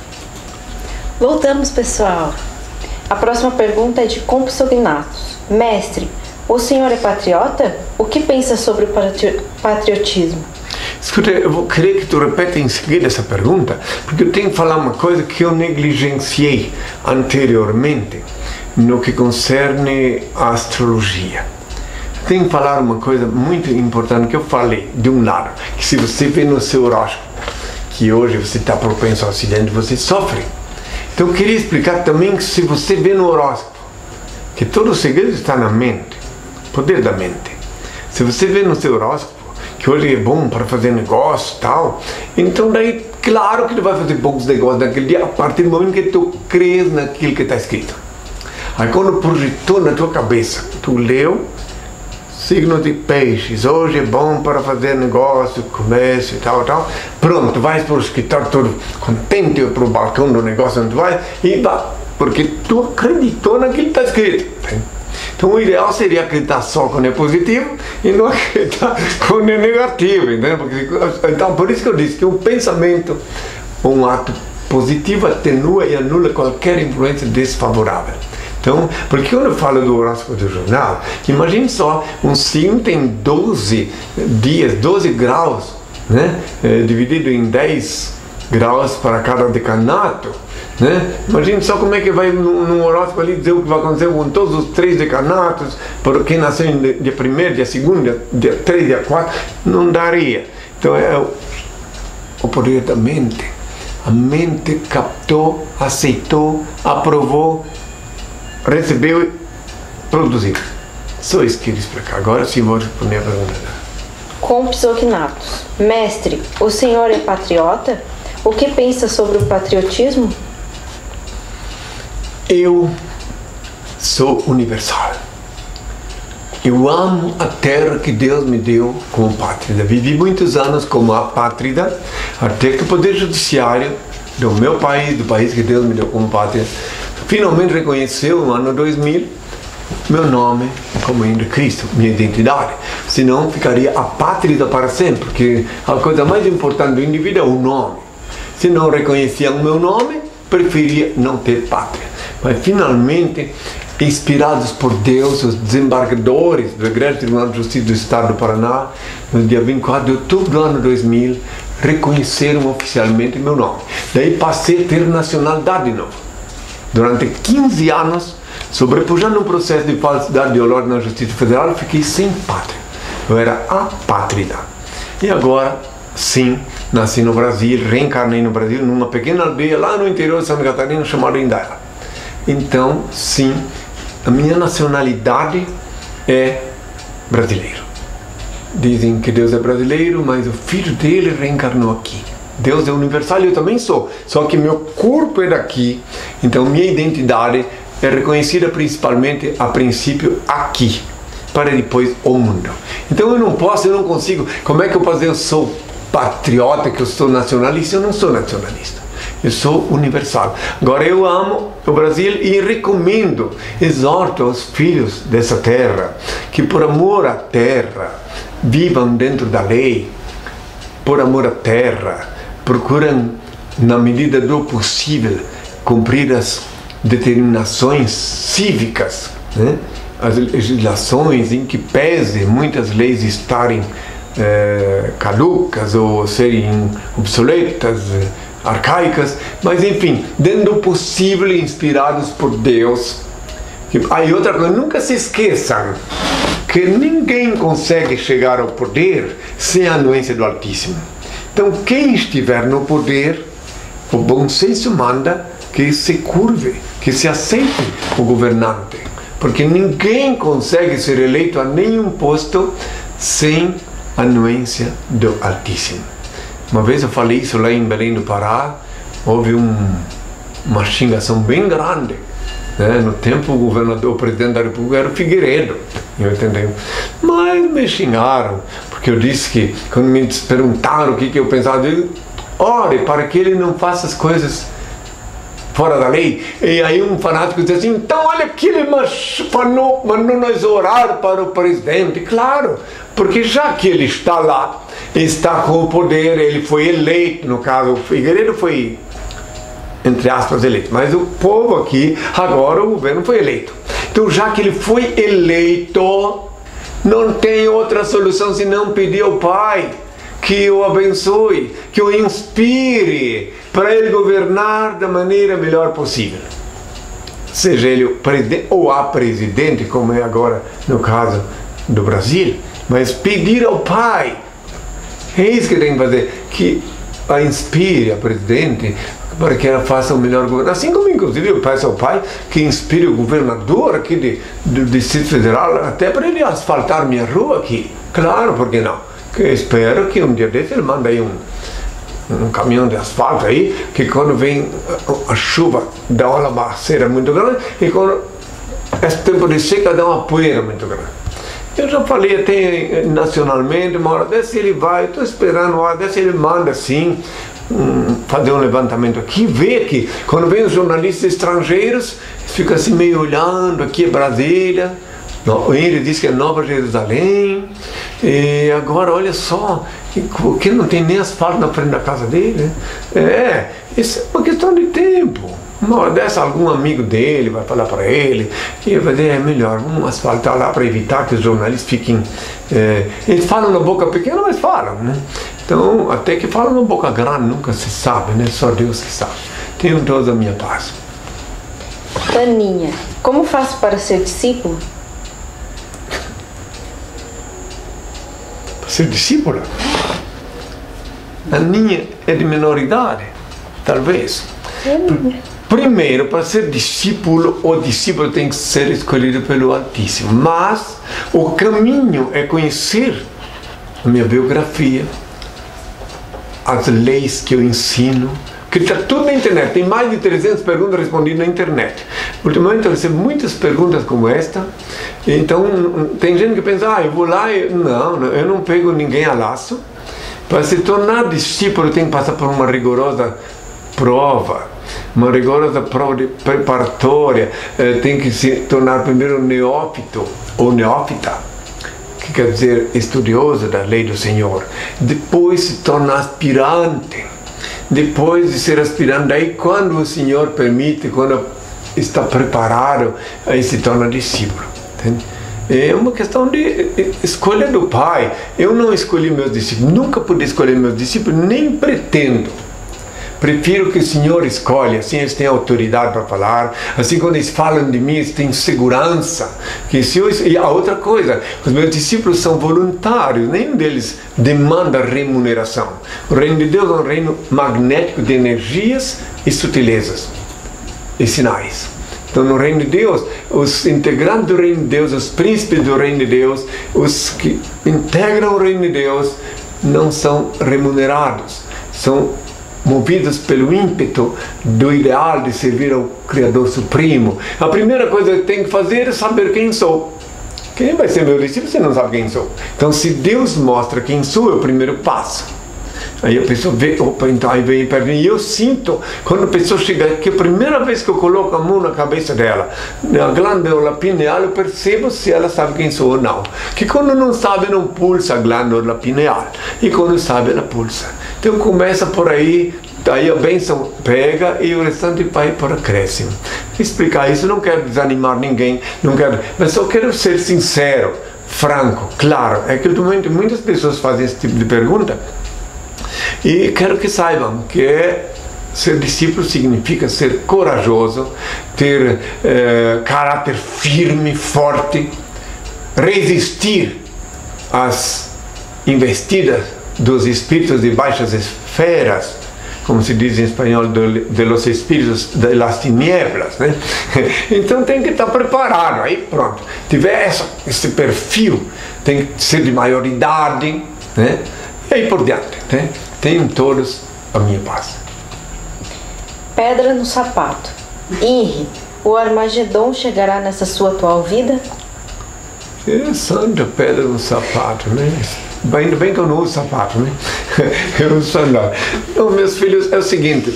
Voltamos, pessoal. A próxima pergunta é de Compsognatus. Mestre, o senhor é patriota? O que pensa sobre o patriotismo? Escuta, eu vou querer que tu repete em seguida essa pergunta, porque eu tenho que falar uma coisa que eu negligenciei anteriormente no que concerne a astrologia. Tenho que falar uma coisa muito importante que eu falei, de um lado, que se você vê no seu horóscopo que hoje você está propenso ao acidente, você sofre. Então eu queria explicar também que se você vê no horóscopo que todo o segredo está na mente, poder da mente. Se você vê no seu horóscopo que hoje é bom para fazer negócio e tal, então daí claro que tu vai fazer bons negócios naquele dia a partir do momento que tu crês naquilo que está escrito. Aí quando projetou na tua cabeça, tu leu signo de peixes, hoje é bom para fazer negócio, comércio e tal, tal. Pronto, vais para o escritório todo contente, ou para o balcão do negócio onde vai, e vai, porque tu acreditou naquilo que está escrito. Então o ideal seria acreditar só quando é positivo e não acreditar quando é negativo, entendeu? Porque, então por isso que eu disse que um pensamento, um ato positivo atenua e anula qualquer influência desfavorável. Então, porque quando eu falo do horóscopo do jornal, imagine só, um signo tem doze dias, doze graus, né? É, dividido em dez graus para cada decanato, né? Imagine só como é que vai num horóscopo ali dizer o que vai acontecer com todos os três decanatos, para quem nasceu dia primeiro, dia segundo, dia três, dia quatro, não daria. Então é o, o poder da mente. A mente captou, aceitou, aprovou, recebeu e produziu. Só isso que queria explicar. Agora sim vou responder a pergunta. Compsognatus. Mestre, o senhor é patriota? O que pensa sobre o patriotismo? Eu sou universal. Eu amo a terra que Deus me deu como pátria. Vivi muitos anos como apátrida, até que o Poder Judiciário do meu país, do país que Deus me deu como pátria, finalmente reconheceu no ano dois mil meu nome como Henrique Cristo, minha identidade. Senão ficaria apátrida para sempre, porque a coisa mais importante do indivíduo é o nome. Se não reconheciam o meu nome, preferia não ter pátria. Mas finalmente, inspirados por Deus, os desembargadores do Egrégio Tribunal de Justiça do Estado do Paraná, no dia vinte e quatro de outubro do ano dois mil, reconheceram oficialmente meu nome. Daí passei a ter nacionalidade de novo. Durante quinze anos, sobrepujando um processo de falsidade ideológica na Justiça Federal, fiquei sem pátria. Eu era apátrida. E agora, sim, nasci no Brasil, reencarnei no Brasil, numa pequena aldeia lá no interior de Santa Catarina, chamada Indaia. Então, sim, a minha nacionalidade é brasileiro. Dizem que Deus é brasileiro, mas o filho dele reencarnou aqui. Deus é universal e eu também sou, só que meu corpo é daqui, então minha identidade é reconhecida principalmente, a princípio, aqui, para depois o mundo. Então eu não posso, eu não consigo, como é que eu posso dizer eu sou patriota, que eu sou nacionalista? Eu não sou nacionalista, eu sou universal. Agora eu amo o Brasil e recomendo, exorto aos filhos dessa terra, que por amor à terra, vivam dentro da lei, por amor à terra, procuram na medida do possível, cumprir as determinações cívicas, né? As legislações em que pese muitas leis estarem é, caducas ou serem obsoletas, arcaicas, mas enfim, dentro do possível, inspirados por Deus. Aí outra coisa, nunca se esqueçam que ninguém consegue chegar ao poder sem a anuência do Altíssimo. Então quem estiver no poder, o bom senso manda que se curve, que se aceite o governante, porque ninguém consegue ser eleito a nenhum posto sem a anuência do Altíssimo. Uma vez eu falei isso lá em Belém do Pará, houve um, uma xingação bem grande, né? No tempo o governador, o presidente da República era o Figueiredo, em oitenta e um, mas me xingaram, porque eu disse que, quando me perguntaram o que, que eu pensava, eu disse, ore para que ele não faça as coisas fora da lei. E aí um fanático disse assim, então olha que ele mandou, mandou nós orar para o presidente. Claro, porque já que ele está lá, está com o poder, ele foi eleito, no caso o Figueiredo foi, entre aspas, eleito, mas o povo aqui, agora o governo foi eleito. Então já que ele foi eleito, não tem outra solução senão pedir ao Pai que o abençoe, que o inspire para ele governar da maneira melhor possível. Seja ele o presidente ou a presidente, como é agora no caso do Brasil, mas pedir ao Pai, é isso que tem que fazer, que a inspire a presidente para que ela faça o melhor governo. Assim como inclusive eu peço ao Pai que inspire o governador aqui de, do Distrito Federal, até para ele asfaltar minha rua aqui. Claro, por que não? Que eu espero que um dia desse ele manda aí um, um caminhão de asfalto aí, que quando vem a, a chuva dá uma lamaceira muito grande, e quando é tempo de seca dá uma poeira muito grande. Eu já falei até nacionalmente, uma hora dessa ele vai, estou esperando, uma hora dessa ele manda assim, um, fazer um levantamento aqui, vê que quando vem os jornalistas estrangeiros, fica assim meio olhando, aqui é Brasília, ele diz que é Nova Jerusalém, e agora olha só, que não tem nem asfalto na frente da casa dele. É, isso é uma questão de tempo. Uma hora dessa, algum amigo dele vai falar para ele que vai dizer, é melhor, vamos asfaltar lá para evitar que os jornalistas fiquem... É, eles falam na boca pequena, mas falam, né? Então, até que falam na boca grande, nunca se sabe, né? Só Deus que sabe. Tenham todos a minha paz. Aninha, como faço para ser discípulo? Para ser discípula? Aninha é de menor idade, talvez. Primeiro, para ser discípulo, o discípulo tem que ser escolhido pelo Altíssimo. Mas o caminho é conhecer a minha biografia, as leis que eu ensino, que está tudo na internet. Tem mais de trezentas perguntas respondidas na internet. Ultimamente eu recebo muitas perguntas como esta. Então, tem gente que pensa, ah, eu vou lá e... Não, eu não pego ninguém a laço. Para se tornar discípulo, tem que passar por uma rigorosa prova, uma rigorosa prova de preparatória, eh, tem que se tornar primeiro neófito ou neófita, que quer dizer estudioso da lei do Senhor, depois se torna aspirante, depois de ser aspirante, daí quando o Senhor permite, quando está preparado, aí se torna discípulo. Entende? É uma questão de escolha do Pai. Eu não escolhi meus discípulos, nunca pude escolher meus discípulos, nem pretendo. Prefiro que o Senhor escolhe, assim eles têm autoridade para falar, assim quando eles falam de mim, eles têm segurança. Que se eu, e a outra coisa, os meus discípulos são voluntários, nenhum deles demanda remuneração. O reino de Deus é um reino magnético de energias e sutilezas e sinais. Então, no reino de Deus, os integrantes do reino de Deus, os príncipes do reino de Deus, os que integram o reino de Deus, não são remunerados, são movidos pelo ímpeto do ideal de servir ao Criador Supremo. A primeira coisa que tem que fazer é saber quem sou. Quem vai ser meu discípulo se não sabe quem sou? Então, se Deus mostra quem sou, é o primeiro passo. Aí a pessoa vê, opa, então aí vem perto de mim, e eu sinto, quando a pessoa chega aqui, a primeira vez que eu coloco a mão na cabeça dela, na glândula pineal, eu percebo se ela sabe quem sou ou não. Que quando não sabe, não pulsa a glândula pineal, e quando sabe, ela pulsa. Então começa por aí, Aí a bênção pega e o restante vai por acréscimo. Explicar isso, não quero desanimar ninguém, não quero, mas só quero ser sincero, franco, claro. É que ultimamente muitas pessoas fazem esse tipo de pergunta e quero que saibam que ser discípulo significa ser corajoso, ter eh, caráter firme, forte, resistir às investidas dos espíritos de baixas esferas, como se diz em espanhol, de, de los espíritos de las tinieblas, né? Então tem que estar preparado. Aí pronto, tiver essa, esse perfil, tem que ser de maioridade, né? E aí por diante, né? Tenham todos a minha paz. Pedra no sapato. Henri, o Armagedon chegará nessa sua atual vida? É santa pedra no sapato, né? Ainda bem que eu não uso sapato, né? Eu uso sandália. Então, meus filhos, é o seguinte: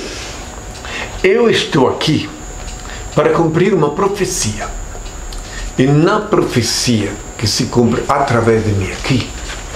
eu estou aqui para cumprir uma profecia. E na profecia que se cumpre através de mim aqui,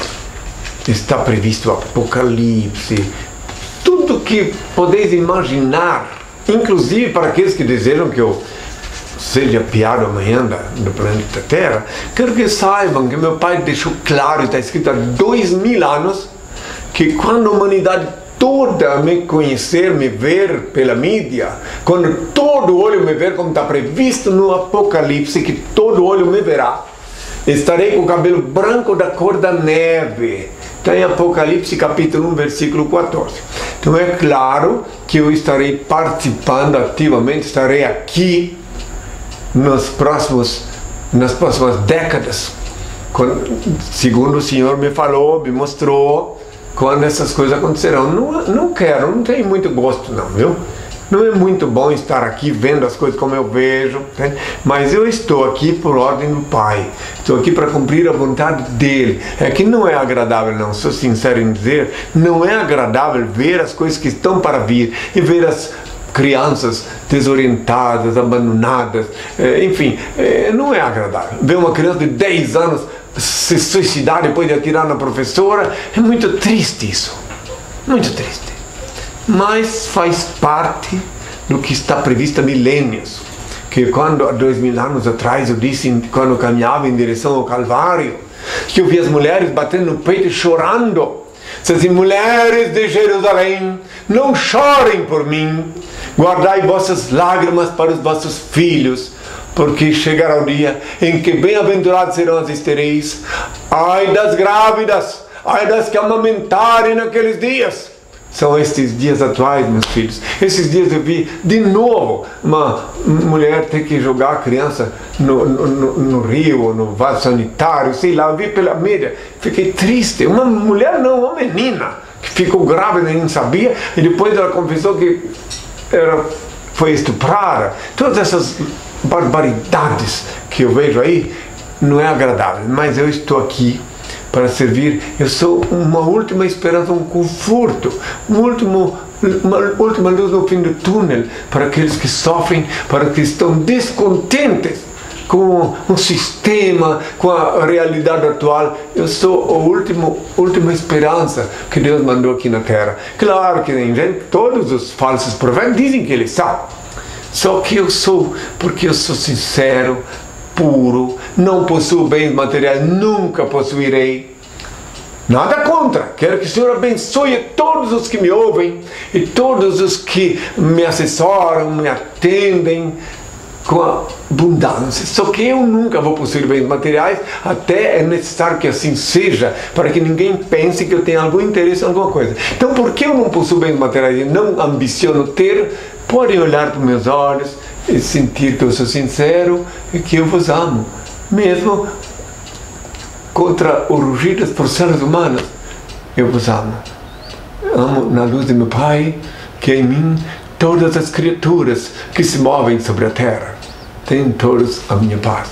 está previsto o Apocalipse, tudo que podeis imaginar, inclusive para aqueles que desejam que eu seja piado amanhã da, do planeta Terra. Quero que saibam que meu pai deixou claro, está escrito há dois mil anos, que quando a humanidade toda me conhecer, me ver pela mídia, quando todo olho me ver, como está previsto no Apocalipse, que todo olho me verá, estarei com o cabelo branco da cor da neve. Está em Apocalipse capítulo um, versículo quatorze. Então é claro que eu estarei participando ativamente, estarei aqui nos próximos, nas próximas décadas, quando, segundo o Senhor me falou, me mostrou, quando essas coisas acontecerão. Não, não quero, não tenho muito gosto não, viu? Não é muito bom estar aqui vendo as coisas como eu vejo, né? Mas eu estou aqui por ordem do Pai, estou aqui para cumprir a vontade dEle. É que não é agradável não, sou sincero em dizer, não é agradável ver as coisas que estão para vir e ver as crianças desorientadas, abandonadas, enfim, não é agradável. Ver uma criança de dez anos se suicidar depois de atirar na professora, é muito triste isso, muito triste. Mas faz parte do que está previsto há milênios. Que quando, há dois mil anos atrás, eu disse, quando eu caminhava em direção ao Calvário, que eu vi as mulheres batendo no peito e chorando. Disse assim: mulheres de Jerusalém, não chorem por mim, guardai vossas lágrimas para os vossos filhos, porque chegará o dia em que bem-aventurados serão as esteréis. Ai das grávidas, ai das que amamentarem naqueles dias. São estes dias atuais, meus filhos. Esses dias eu vi de novo uma mulher ter que jogar a criança no, no, no rio, ou no vaso sanitário, sei lá, eu vi pela mídia. Fiquei triste. Uma mulher não, uma menina, que ficou grávida e não sabia, e depois ela confessou que era, foi estuprada. Todas essas barbaridades que eu vejo aí, não é agradável, mas eu estou aqui para servir. Eu sou uma última esperança, um conforto, um último, uma última luz no fim do túnel para aqueles que sofrem, para aqueles que estão descontentes com o sistema, com a realidade atual. Eu sou a último, última esperança que Deus mandou aqui na Terra. Claro que nem gente, todos os falsos profetas dizem que eles são. Só que eu sou, porque eu sou sincero, puro, não possuo bens materiais, nunca possuirei. Nada contra, quero que o Senhor abençoe todos os que me ouvem e todos os que me assessoram, me atendem com abundância. Só que eu nunca vou possuir bens materiais, até é necessário que assim seja, para que ninguém pense que eu tenho algum interesse em alguma coisa. Então, por que eu não possuo bens materiais e não ambiciono ter? Podem olhar para os meus olhos e sentir que eu sou sincero e que eu vos amo, mesmo contra o rugir das porções humanas. Eu vos amo. Amo na luz de meu Pai, que é em mim todas as criaturas que se movem sobre a terra. Tenham todos a minha paz.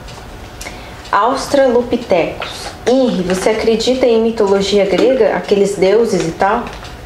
Australopithecus. Henri, você acredita em mitologia grega, aqueles deuses e tal?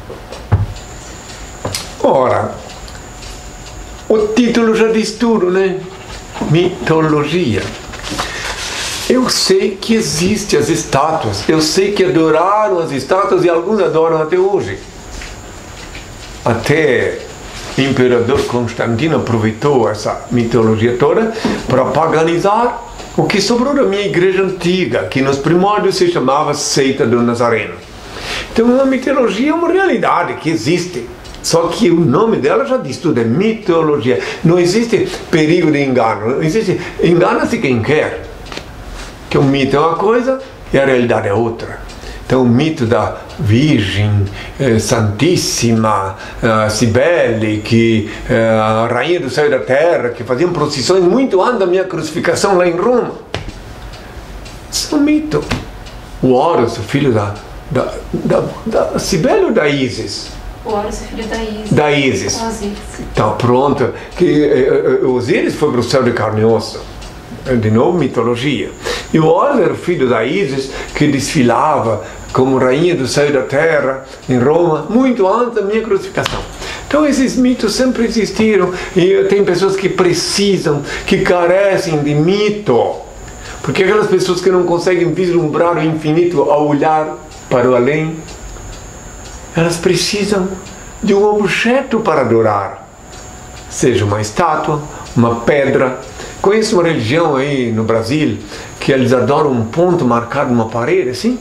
Ora, o título já diz tudo, né? Mitologia. Eu sei que existem as estátuas, eu sei que adoraram as estátuas e alguns adoram até hoje. até o imperador Constantino aproveitou essa mitologia toda para paganizar o que sobrou da minha igreja antiga, que nos primórdios se chamava Seita do Nazareno. Então a mitologia é uma realidade que existe, só que o nome dela já diz tudo, é mitologia. Não existe perigo de engano, não existe, engana-se quem quer, que o mito é uma coisa e a realidade é outra. Então o mito da Virgem eh, Santíssima, eh, Cibele, que eh, a rainha do céu e da terra, que faziam procissões muito antes da minha crucificação lá em Roma, isso é um mito. O Horus, o filho da, da, da, da Cibele ou da Ísis? O Horus é filho da Ísis. Da Ísis. Tá pronto. Que eh, Osíris foi para o céu de carne e osso. De novo, mitologia. E o Horus era o filho da Ísis, que desfilava como rainha do céu e da terra em Roma, muito antes da minha crucificação. Então esses mitos sempre existiram, e tem pessoas que precisam, que carecem de mito, porque aquelas pessoas que não conseguem vislumbrar o infinito ao olhar para o além, elas precisam de um objeto para adorar, seja uma estátua, uma pedra. Conheço uma religião aí no Brasil que eles adoram um ponto marcado numa parede, assim.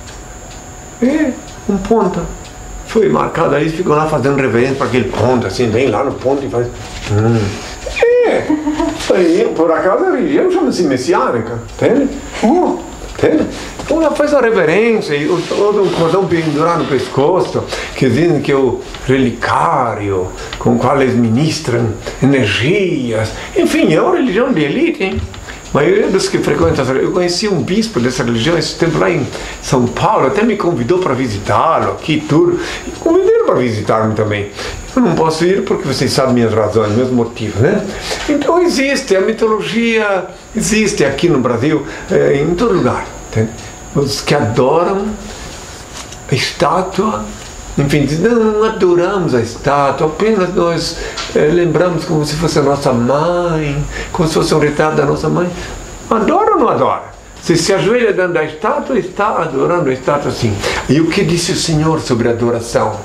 É, um ponto. Foi marcado aí, ficam lá fazendo reverência para aquele ponto, assim, vem lá no ponto e faz. Hum. É, aí, por acaso a religião chama-se messiânica, entende? Uh, entende? Então ela faz a reverência e todo um cordão pendurado no pescoço, que dizem que é o relicário com o qual eles ministram energias. Enfim, é uma religião de elite, hein? A maioria dos que frequentam, eu conheci um bispo dessa religião esse tempo lá em São Paulo, até me convidou para visitá-lo aqui, tudo. E convidaram para visitar-me também. Eu não posso ir porque vocês sabem minhas razões, meus motivos, né? Então existe, a mitologia existe aqui no Brasil, é, em todo lugar. Entende? Os que adoram a estátua, enfim, não, não adoramos a estátua, apenas nós é, lembramos como se fosse a nossa mãe, como se fosse um retrato da nossa mãe. Adora ou não adora? Se se ajoelha dentro da estátua, está adorando a estátua, sim. E o que disse o Senhor sobre a adoração?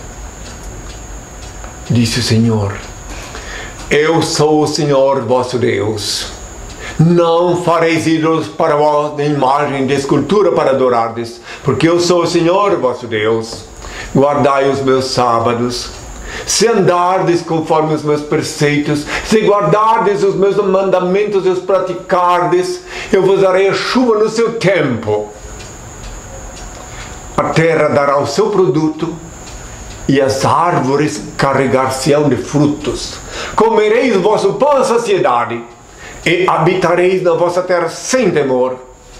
Disse o Senhor: eu sou o Senhor vosso Deus. Não fareis ídolos para vós, nem imagem de escultura para adorardes, porque eu sou o Senhor vosso Deus. Guardai os meus sábados, se andardes conforme os meus preceitos, se guardardes os meus mandamentos e os praticardes, eu vos darei a chuva no seu tempo. A terra dará o seu produto, e as árvores carregar-se-ão de frutos. Comereis o vosso pão à saciedade, e habitareis na vossa terra sem temor.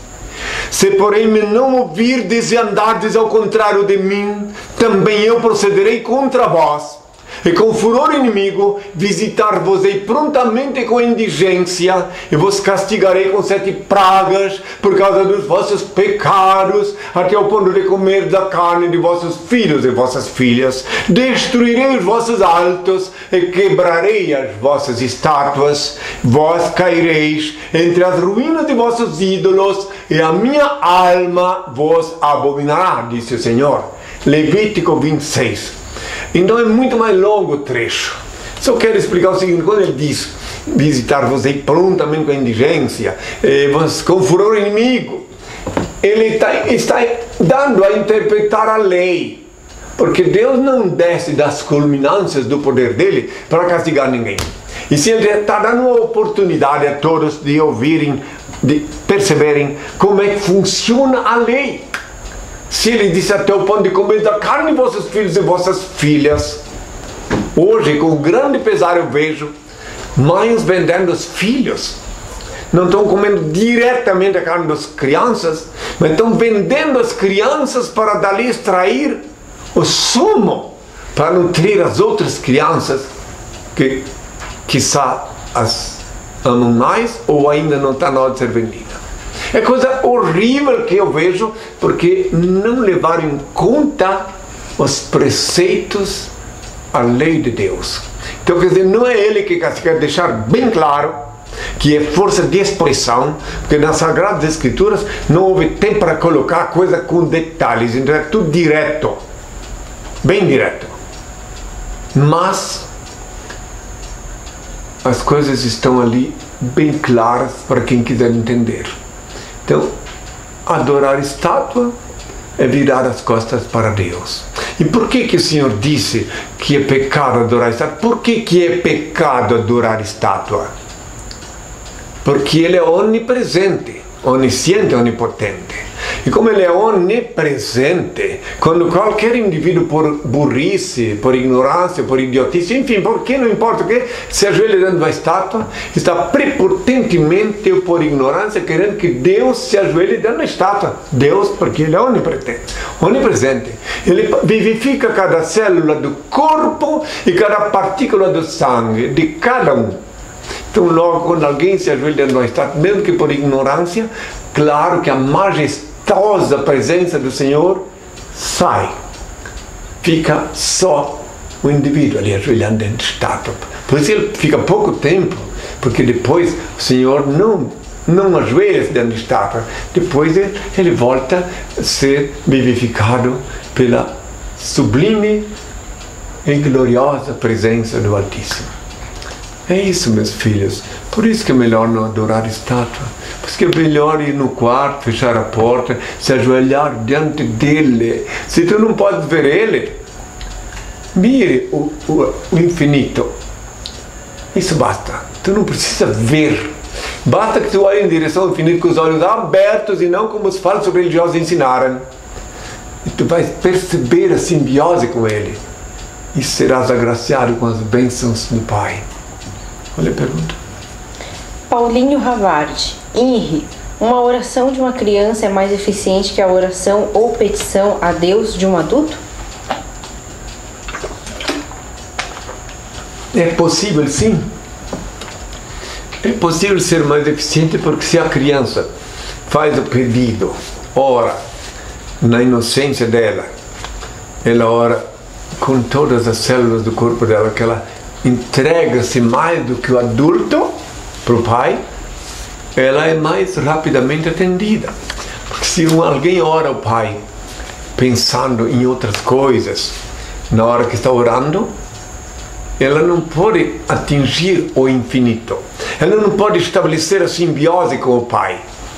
Se porém me não ouvirdes e andardes ao contrário de mim, também eu procederei contra vós, e com furor inimigo visitar-vos-ei prontamente com indigência, e vos castigarei com sete pragas por causa dos vossos pecados, até ao ponto de comer da carne de vossos filhos e vossas filhas. Destruirei os vossos altos e quebrarei as vossas estátuas. Vós caireis entre as ruínas de vossos ídolos, e a minha alma vos abominará, disse o Senhor. Levítico vinte e seis. Então é muito mais longo o trecho. Só quero explicar o seguinte: quando ele diz visitar-vos aí prontamente com a indigência, eh, com furor inimigo, ele tá, está dando a interpretar a lei, porque Deus não desce das culminâncias do poder dele para castigar ninguém. E se ele está dando uma oportunidade a todos de ouvirem, de perceberem como é que funciona a lei. Se ele disse até o ponto de comer da carne de vossos filhos e vossas filhas, hoje com grande pesar eu vejo mães vendendo os filhos. Não estão comendo diretamente a carne das crianças, mas estão vendendo as crianças para dali extrair o sumo para nutrir as outras crianças que, quiçá, as amam mais ou ainda não está na hora de ser vendida. É coisa horrível que eu vejo, porque não levaram em conta os preceitos, a lei de Deus. Então, quer dizer, não é ele que quer deixar bem claro que é força de expressão, porque nas Sagradas Escrituras não houve tempo para colocar coisa com detalhes, então é tudo direto, bem direto. mas as coisas estão ali bem claras para quem quiser entender. Então, adorar estátua é virar as costas para Deus. E por que que o Senhor disse que é pecado adorar estátua? Por que que é pecado adorar estátua? Porque Ele é onipresente, onisciente, onipotente. E como Ele é onipresente, quando qualquer indivíduo por burrice, por ignorância, por idiotice, enfim, porque não importa o que, se ajoelha diante de uma estátua, está prepotentemente ou por ignorância querendo que Deus se ajoelhe diante da estátua. Deus, porque Ele é onipresente, onipresente. Ele vivifica cada célula do corpo e cada partícula do sangue de cada um. Então, logo, quando alguém se ajoelha diante de uma estátua, mesmo que por ignorância, claro que a majestosa presença do Senhor sai. Fica só o indivíduo ali ajoelhando dentro de estátua. Por isso ele fica pouco tempo, porque depois o Senhor não, não ajoelha-se dentro de estátua. Depois ele, ele volta a ser vivificado pela sublime e gloriosa presença do Altíssimo. É isso, meus filhos. Por isso que é melhor não adorar estátua. Por isso que é melhor ir no quarto, fechar a porta, se ajoelhar diante dele. Se tu não podes ver ele, mire o, o, o infinito. Isso basta. Tu não precisa ver. Basta que tu olhe em direção ao infinito com os olhos abertos e não como os falsos religiosos ensinaram. E tu vais perceber a simbiose com ele. E serás agraciado com as bênçãos do Pai. Olha a pergunta. Paulinho Ravardi. Henri, uma oração de uma criança é mais eficiente que a oração ou petição a Deus de um adulto? É possível, sim. É possível ser mais eficiente porque se a criança faz o pedido, ora na inocência dela, ela ora com todas as células do corpo dela, que ela entrega-se mais do que o adulto para o pai, ela é mais rapidamente atendida. Porque se alguém ora ao pai pensando em outras coisas na hora que está orando, ela não pode atingir o infinito, ela não pode estabelecer a simbiose com o pai.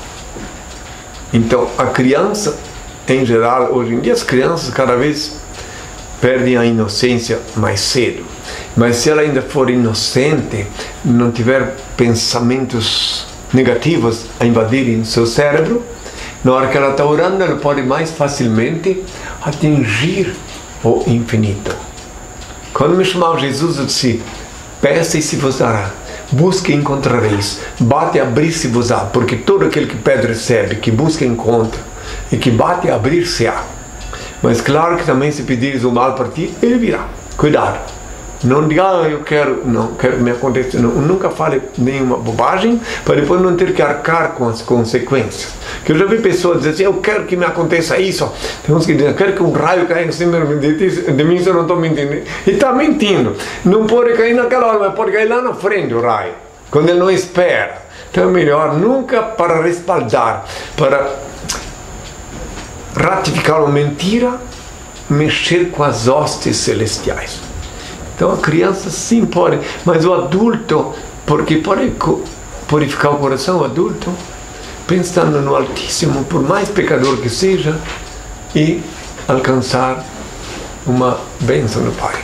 Então a criança, em geral, hoje em dia as crianças cada vez perdem a inocência mais cedo. Mas se ela ainda for inocente, não tiver pensamentos negativos a invadirem seu cérebro, na hora que ela está orando, ela pode mais facilmente atingir o infinito. Quando me chamava Jesus, eu disse: peça e se vos dará, busque e encontrareis, bate e abrir-se-vos-á, porque todo aquele que pede recebe, que busca encontra, e que bate e abrir-se-á. Mas claro que também se pedires o mal para ti, ele virá. Cuidado. Não diga, ah, eu quero, não, quero que me aconteça. Não, nunca fale nenhuma bobagem para depois não ter que arcar com as consequências. Que eu já vi pessoas dizer assim: eu quero que me aconteça isso. Tem uns que dizem: eu quero que um raio caia em cima de mim, se eu não estou mentindo. E está mentindo. Não pode cair naquela hora, mas pode cair lá na frente o raio, quando ele não espera. Então é melhor nunca para respaldar, para ratificar uma mentira, mexer com as hostes celestiais. Então a criança sim pode, mas o adulto, porque pode purificar o coração, o adulto, pensando no Altíssimo, por mais pecador que seja, e alcançar uma bênção do Pai.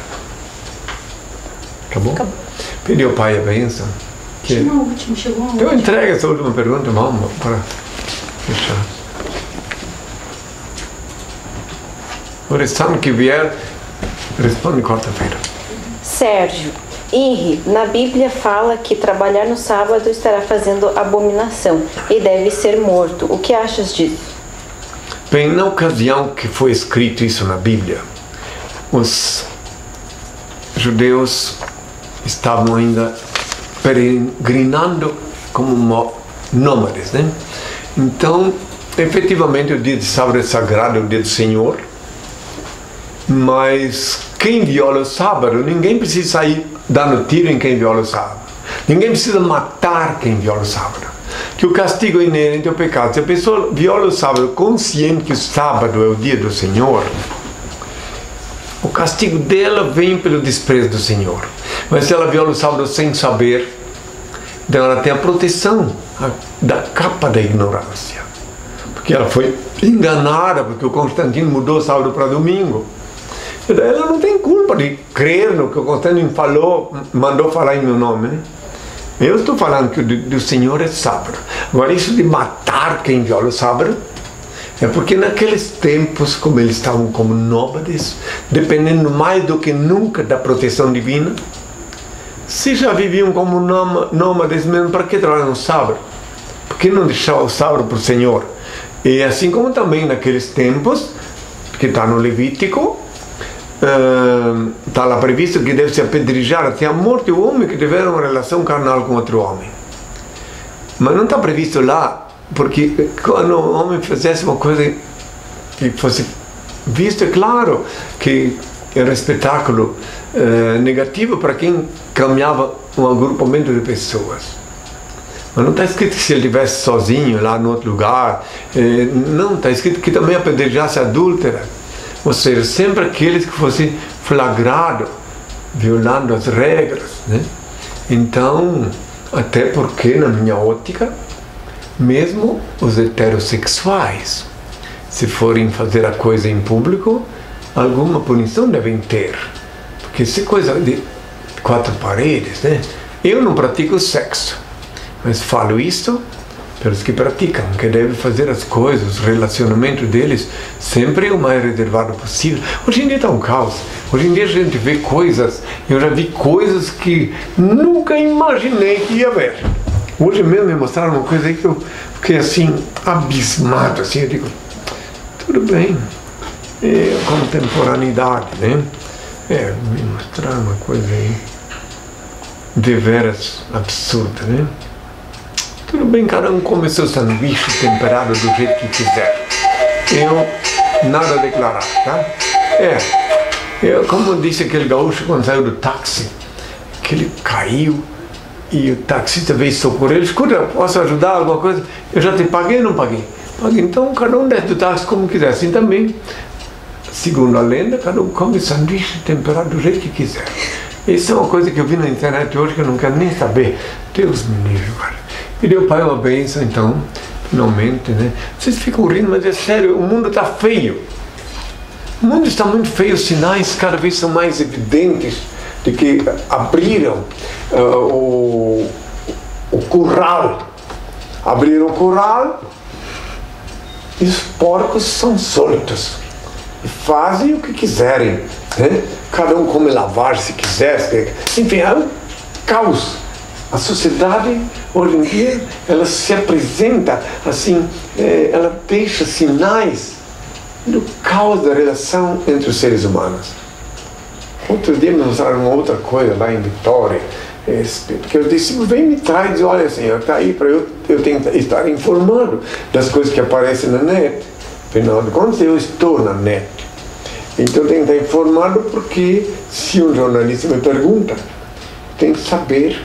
Acabou? Acabou. Pediu ao Pai a bênção. Que... Chegou a última, chegou a última. Então entrega essa última pergunta, vamos, para fechar. O restante que vier, responde quarta-feira. Sérgio, Henri, na Bíblia fala que trabalhar no sábado estará fazendo abominação e deve ser morto. O que achas disso? Bem, na ocasião que foi escrito isso na Bíblia, os judeus estavam ainda peregrinando como nômades, né? Então, efetivamente, o dia de sábado é sagrado, é o dia do Senhor, mas quem viola o sábado, ninguém precisa sair dando tiro em quem viola o sábado. Ninguém precisa matar quem viola o sábado. Que o castigo é inerente ao pecado. Se a pessoa viola o sábado consciente que o sábado é o dia do Senhor, O castigo dela vem pelo desprezo do Senhor. Mas se ela viola o sábado sem saber, então ela tem a proteção da capa da ignorância. Porque ela foi enganada, porque o Constantino mudou o sábado para domingo. Ela não tem culpa de crer no que o Constantino falou, mandou falar em meu nome, né? Eu estou falando que o do Senhor é sábado. Agora, isso de matar quem viola o sábado, é porque naqueles tempos, como eles estavam como nômades, dependendo mais do que nunca da proteção divina, se já viviam como nômades mesmo, para que trabalhar no sábado? Por que não deixar o sábado para o Senhor? E assim como também naqueles tempos, que está no Levítico, está uh, lá previsto que deve se apedrejar até a morte o homem que tiver uma relação carnal com outro homem. Mas não está previsto lá, porque quando o homem fizesse uma coisa que fosse visto, é claro que era um espetáculo uh, negativo para quem caminhava um agrupamento de pessoas. Mas não está escrito que se ele estivesse sozinho lá no outro lugar, eh, não, está escrito que também apedrejasse adúltera. Ou seja, sempre aqueles que fossem flagrados, violando as regras, né? Então, até porque, na minha ótica, mesmo os heterossexuais, se forem fazer a coisa em público, alguma punição devem ter. Porque se coisa de quatro paredes, né? Eu não pratico sexo, mas falo isto pelos que praticam, que devem fazer as coisas, os relacionamentos deles, sempre o mais reservado possível. Hoje em dia está um caos. Hoje em dia a gente vê coisas, eu já vi coisas que nunca imaginei que ia haver. Hoje mesmo me mostraram uma coisa aí que eu fiquei assim, abismado, assim, eu digo, tudo bem, é a contemporaneidade, né? É, me mostraram uma coisa aí, deveras absurda, né? Tudo bem, cada um come seu sanduíche temperado do jeito que quiser. Eu, nada a declarar, tá? É, eu, como disse aquele gaúcho quando saiu do táxi, que ele caiu e o taxista veio socorrer ele, escuta, posso ajudar alguma coisa? Eu já te paguei ou não paguei? Paguei, então cada um desce do táxi como quiser. Assim também, segundo a lenda, cada um come sanduíche temperado do jeito que quiser. Isso é uma coisa que eu vi na internet hoje que eu não quero nem saber. Deus me livre, cara. E deu pai uma bênção, então, finalmente, né? Vocês ficam rindo, mas é sério, o mundo está feio. O mundo está muito feio, os sinais cada vez são mais evidentes de que abriram uh, o, o curral. Abriram o curral e os porcos são soltos. E fazem o que quiserem, né? Cada um come lavar se quiser. Enfim, é um caos. A sociedade, hoje em dia, ela se apresenta assim, eh, ela deixa sinais do caos da relação entre os seres humanos. Outro dia me mostraram uma outra coisa lá em Vitória, este, porque eu disse, vem me traz, olha senhor, está aí para eu, eu tenho que estar informado das coisas que aparecem na net. Afinal de contas, eu estou na net. Então eu tenho que estar informado porque se um jornalista me pergunta, tem que saber.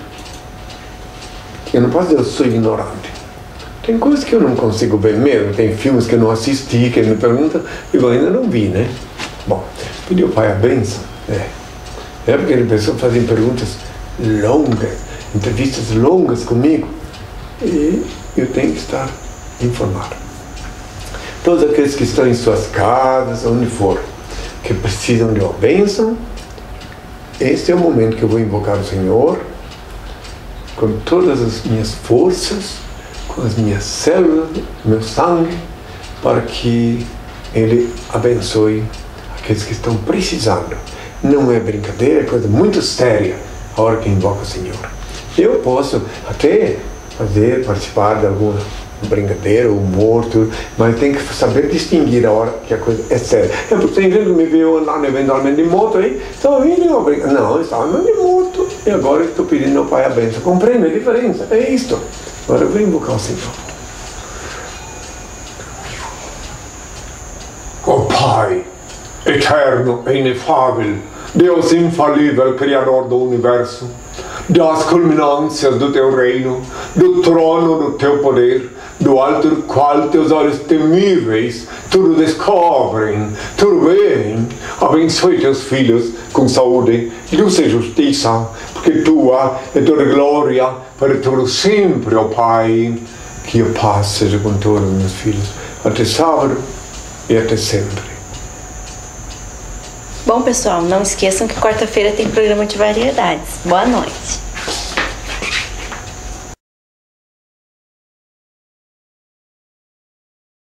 Eu não posso dizer eu sou ignorante. Tem coisas que eu não consigo ver mesmo. Tem filmes que eu não assisti, que me perguntam, e eu ainda não vi, né? Bom, pedi ao pai a bênção. É, é porque ele pessoas fazem perguntas longas, entrevistas longas comigo. E eu tenho que estar informado. Todos aqueles que estão em suas casas, onde for, que precisam de uma bênção, este é o momento que eu vou invocar o Senhor com todas as minhas forças, com as minhas células, meu sangue, para que Ele abençoe aqueles que estão precisando. Não é brincadeira, é coisa muito séria a hora que invoca o Senhor. Eu posso até fazer, participar de alguma brincadeira, humor, tudo, mas tem que saber distinguir a hora que a coisa é séria. É porque tem gente que me viu andando eventualmente de moto aí, estava vindo uma brincadeira. Não, eu estava andando de moto e agora estou pedindo ao Pai a bênção. Compreende a diferença? É isto. Agora eu vou invocar o Senhor. Ó Pai, eterno e inefável, Deus infalível, Criador do Universo, das culminâncias do Teu reino, do trono do Teu poder, do alto do qual teus olhos temíveis tudo descobrem, tudo bem. Abençoe teus filhos com saúde, luz e justiça, porque tua é toda glória para todo sempre, ó Pai. Que a paz seja com todos os meus filhos, até sábado e até sempre. Bom, pessoal, não esqueçam que quarta-feira tem programa de variedades. Boa noite.